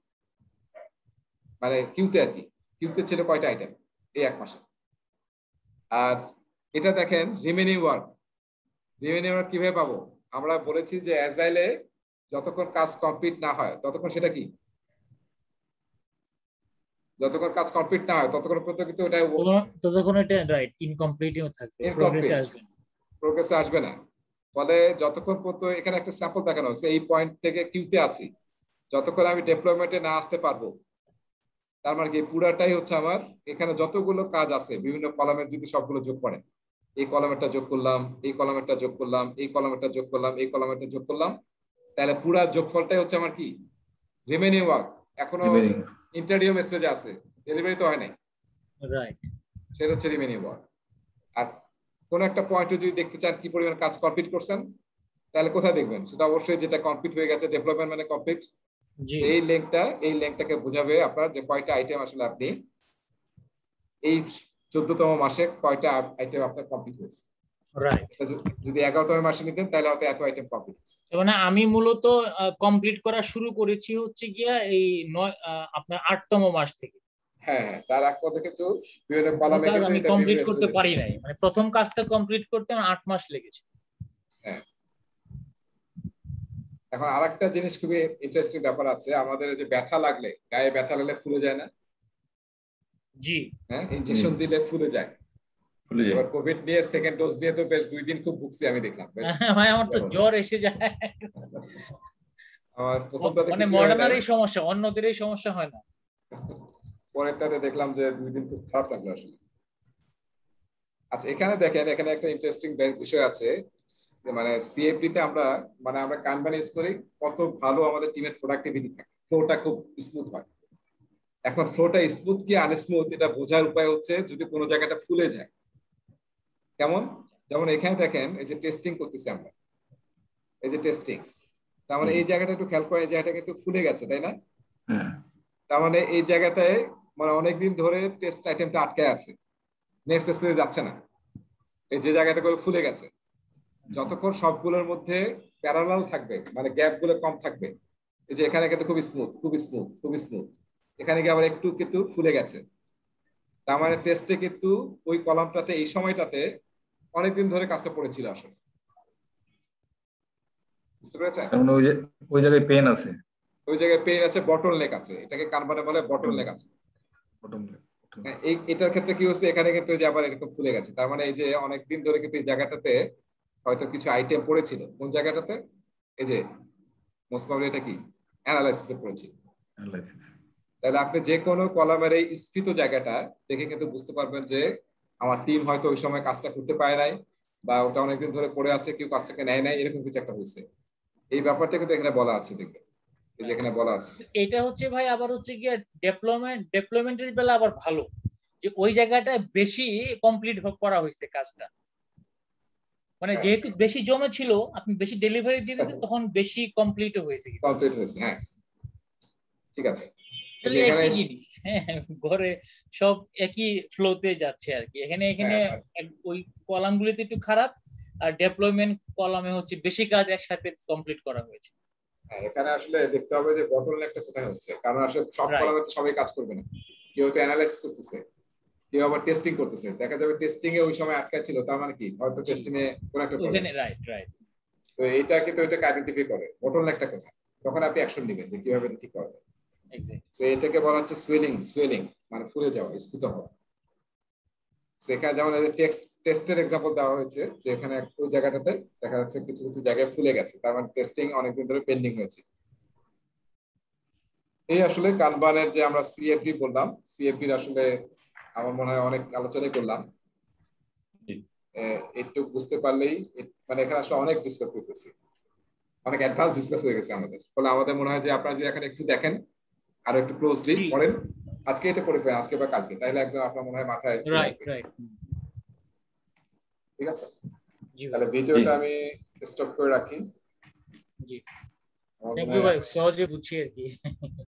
মানে কিউতে আর কি, কিউতে ছিল কয়টা আইটেম এই এক মাসে। আর এটা দেখেন রিমেনিং ওয়ার্ক। রিমেনিং ওয়ার্ক কিভাবে পাবো? আমরা বলেছি যে অ্যাজাইলে যতক্ষণ কাজ কমপ্লিট না হয় ততক্ষণ সেটা কি, যতক্ষণ কাজ কমপ্লিট না হয় ততক্ষণ পর্যন্ত কিন্তু এটা ততক্ষণ এটা রাইট ইনকমপ্লিটও থাকবে, প্রোগ্রেসে আসবে না। প্রোগ্রেসে আসবে না। ফলে যতক্ষণ পর্যন্ত এখানে একটা স্যাম্পল দেখানো হচ্ছে এই পয়েন্ট থেকে কিউতে আছি, যতক্ষণ আমি ডেভেলপমেন্টে না আসতে পারবো, তার মানে কি পুরাটাই হচ্ছে আমার এখানে যতগুলো কাজ আছে বিভিন্ন কলামের যদি সবগুলো যোগ করেন, এই কলামেরটা যোগ করলাম, এই কলামেরটা যোগ করলাম, এই কলামেরটা যোগ করলাম, এই কলামেরটা যোগ করলাম, তাহলে পুরা যোগফলটাই হচ্ছে আমার কি রিমেনিং ওয়ার্ক। এখনো ইন্টারডিউম স্টেজে আছে, ডেলিভারি তো হয় নাই, রাইট? সেটা হচ্ছে রিমেনিং ওয়ার্ক। আর কোন একটা পয়েন্টে যদি দেখতে চান কি পরিমাণ কাজ কমপ্লিট করছেন, তাহলে কোথায় দেখবেন? সেটা অবশ্যই যেটা কমপ্লিট হয়ে গেছে, ডেভেলপমেন্ট মানে কমপ্লিট, এই লিংকটা, এই লিংকটাকে বোঝাবে আপনার যে কয়টা আইটেম আসলে আপনি এই চোদ্দতম মাসে কয়টা আইটেম আপনার কমপ্লিট হয়েছে। রাইট, যদি এগারোতম মাসে নিতেন তাহলে হয়তো এত আইটেম কমপ্লিট। মানে আমি মূলত কমপ্লিট করা শুরু করেছি হচ্ছে গিয়া এই নয় আপনার আটতম মাস থেকে। হ্যাঁ হ্যাঁ, তার আগ পর্যন্ত কিন্তু বিভিন্ন কলামে কিন্তু আমি এটা কমপ্লিট করতে পারি নাই, মানে প্রথম কাজটা কমপ্লিট করতে আমার আট মাস লেগেছে। হ্যাঁ, এখন আরেকটা জিনিস খুবই ইন্টারেস্টিং ব্যাপার আছে, আমাদের যে ব্যথা লাগলে, গায়ে ব্যথা লাগলে ফুলে যায় না? জি হ্যাঁ, ইনজেকশন দিলে ফুলে যায়। এবার কোভিড নিয়ে সেকেন্ড ডোজ দিয়ে তো বেশ দুই দিন খুব ভুগছি আমি দেখলাম। ভাই আমার তো জ্বর এসে যায়। আমার প্রথমটাতে মানে মডার্নার এই সমস্যা, অন্যদের এই সমস্যা হয় না। পরেরটাতে দেখলাম যে দুই দিন খুব খারাপ লাগলো আসলে। আচ্ছা, এখানে দেখেন, এখানে একটা ইন্টারেস্টিং বিষয় আছে, মানে সিএফডি তে আমরা মানে আমরা কানবান ইউজ করি, কত ভালো আমাদের টিমের প্রোডাক্টিভিটি থাকে, ফ্লোটা খুব স্মুথ হয়। এখন ফ্লোটা স্মুথ কি আনস্মুথ এটা বোঝার উপায় হচ্ছে যদি কোনো জায়গাটা ফুলে যায়। কেমন? যেমন এখানে দেখেন, এই যে টেস্টিং করতেছি আমরা, এই যে টেস্টিং, তার মানে এই জায়গাটা একটু খেয়াল করেন, এই জায়গাটা কিন্তু ফুলে গেছে, তাই না? তার মানে এই জায়গাটায় মানে অনেকদিন ধরে টেস্ট আইটেমটা আটকে আছে, নেক্সট স্টেজে যাচ্ছে না। এই যে জায়গাটা করে ফুলে গেছে, যতক্ষণ সবগুলোর মধ্যে প্যারালাল থাকবে, মানে গ্যাপ গুলো কম থাকবে, এই যে এখানে কিন্তু খুব স্মুথ, খুব স্মুথ, খুব স্মুথ, এখানে গিয়ে আবার একটু কিন্তু ফুলে গেছে, তার মানে টেস্টে কিন্তু ওই কলামটাতে এই সময়টাতে অনেকদিন ধরে কাজটা পড়েছিল আসলে। বুঝতে পেরেছেন? ওই জায়গায় পেন আছে, ওই জায়গায় পেন আছে, বটল নেক আছে, এটাকে কানবানে বলে বটল নেক আছে। এই এটার ক্ষেত্রে কি হচ্ছে, এখানে কিন্তু যে আবার এরকম ফুলে গেছে, তার মানে এই যে অনেকদিন ধরে কিন্তু এই জায়গাটাতে হয়তো কিছু আইটেম পড়েছিল। কোন জায়গাটাতে? এই যে মোস্ট প্রবাবলি এটা কি অ্যানালাইসিসে পড়েছিল। তাহলে আপনি যে কোনো কলামের এই স্ফীত জায়গাটা দেখে কিন্তু বুঝতে পারবেন যে আমার টিম হয়তো ওই সময় কাজটা করতে পারে নাই, বা ওটা অনেকদিন ধরে পড়ে আছে, কেউ কাজটাকে নেয় নাই, এরকম কিছু একটা হয়েছে। এই ব্যাপারটা কিন্তু এখানে বলা আছে, দেখবেন এই যে এখানে বলা আছে। এটা হচ্ছে ভাই আবার হচ্ছে কি ডেভেলপমেন্ট ডেভেলপমেন্টের বেলা আবার ভালো যে ওই জায়গাটা বেশি কমপ্লিট করা হয়েছে কাজটা, মানে যেহেতু বেশি জমে ছিল, আপনি বেশি ডেলিভারি দিয়ে দিতেন, তখন বেশি কমপ্লিট হয়েছে। কমপ্লিট হয়েছে, হ্যাঁ, ঠিক আছে। একই জিনিস, হ্যাঁ, ঘরে সব একই ফ্লোতে যাচ্ছে আর কি। এখানে এখানে ওই কলামগুলিতে একটু খারাপ, আর ডেভেলপমেন্ট কলামে হচ্ছে বেশি কাজ একসাথে কমপ্লিট করা হয়েছে। হ্যাঁ, এখানে আসলে দেখতে হবে যে বটল নেকটা কোথায় হচ্ছে, কারণ আসলে সব কলামে তো সবাই কাজ করবে না, কেউ তো অ্যানালাইসিস করতেছে, কেউ আবার টেস্টিং করতেছে, দেখা যাবে টেস্টিং এ ওই সময় আটকা ছিল, তার মানে কি হয়তো টেস্টিং এ কোন একটা প্রবলেম। Right right. তো এইটা কিন্তু এটাকে আইডেন্টিফাই করে বটল নেকটা কোথায়, তখন আপনি অ্যাকশন নেবেন যে কিভাবে ঠিক করা যায়। এক্স্যাক্টলি। সো এটাকে বলা হচ্ছে সুয়েলিং, সুয়েলিং মানে ফুলে যাওয়া, স্ফীত হওয়া। সেখানে যেমন এই টেক্সট টেস্টের এক্সাম্পল দেওয়া হয়েছে যে এখানে ওই জায়গাটাতে দেখা যাচ্ছে কিছু কিছু জায়গায় ফুলে গেছে, তার মানে টেস্টিং অনেকদিন ধরে পেন্ডিং হয়েছে। এই আসলে কানবানের যে আমরা সিএফডি বললাম, সিএফডির আসলে আমার মনে হয় অনেক আলোচনাই করলাম, একটু বুঝতে পারলেই মানে এখানে আসলে অনেক ডিসকাস করতেছি, অনেক অ্যাডভান্স ডিসকাস হয়ে গেছে আমাদের। ফলে আমাদের মনে হয় যে আপনারা যদি এখানে একটু দেখেন আর একটু ক্লোজলি পড়েন, আজকে এটা পড়ে ফেলেন, আজকে বা কালকে, তাহলে একদম আপনার মনে হয় মাথায় রাইট রাইট। ঠিক আছে, তাহলে ভিডিওটা আমি স্টপ করে রাখি। জি, থ্যাংক ইউ ভাই, সহজে বুঝছি আর কি।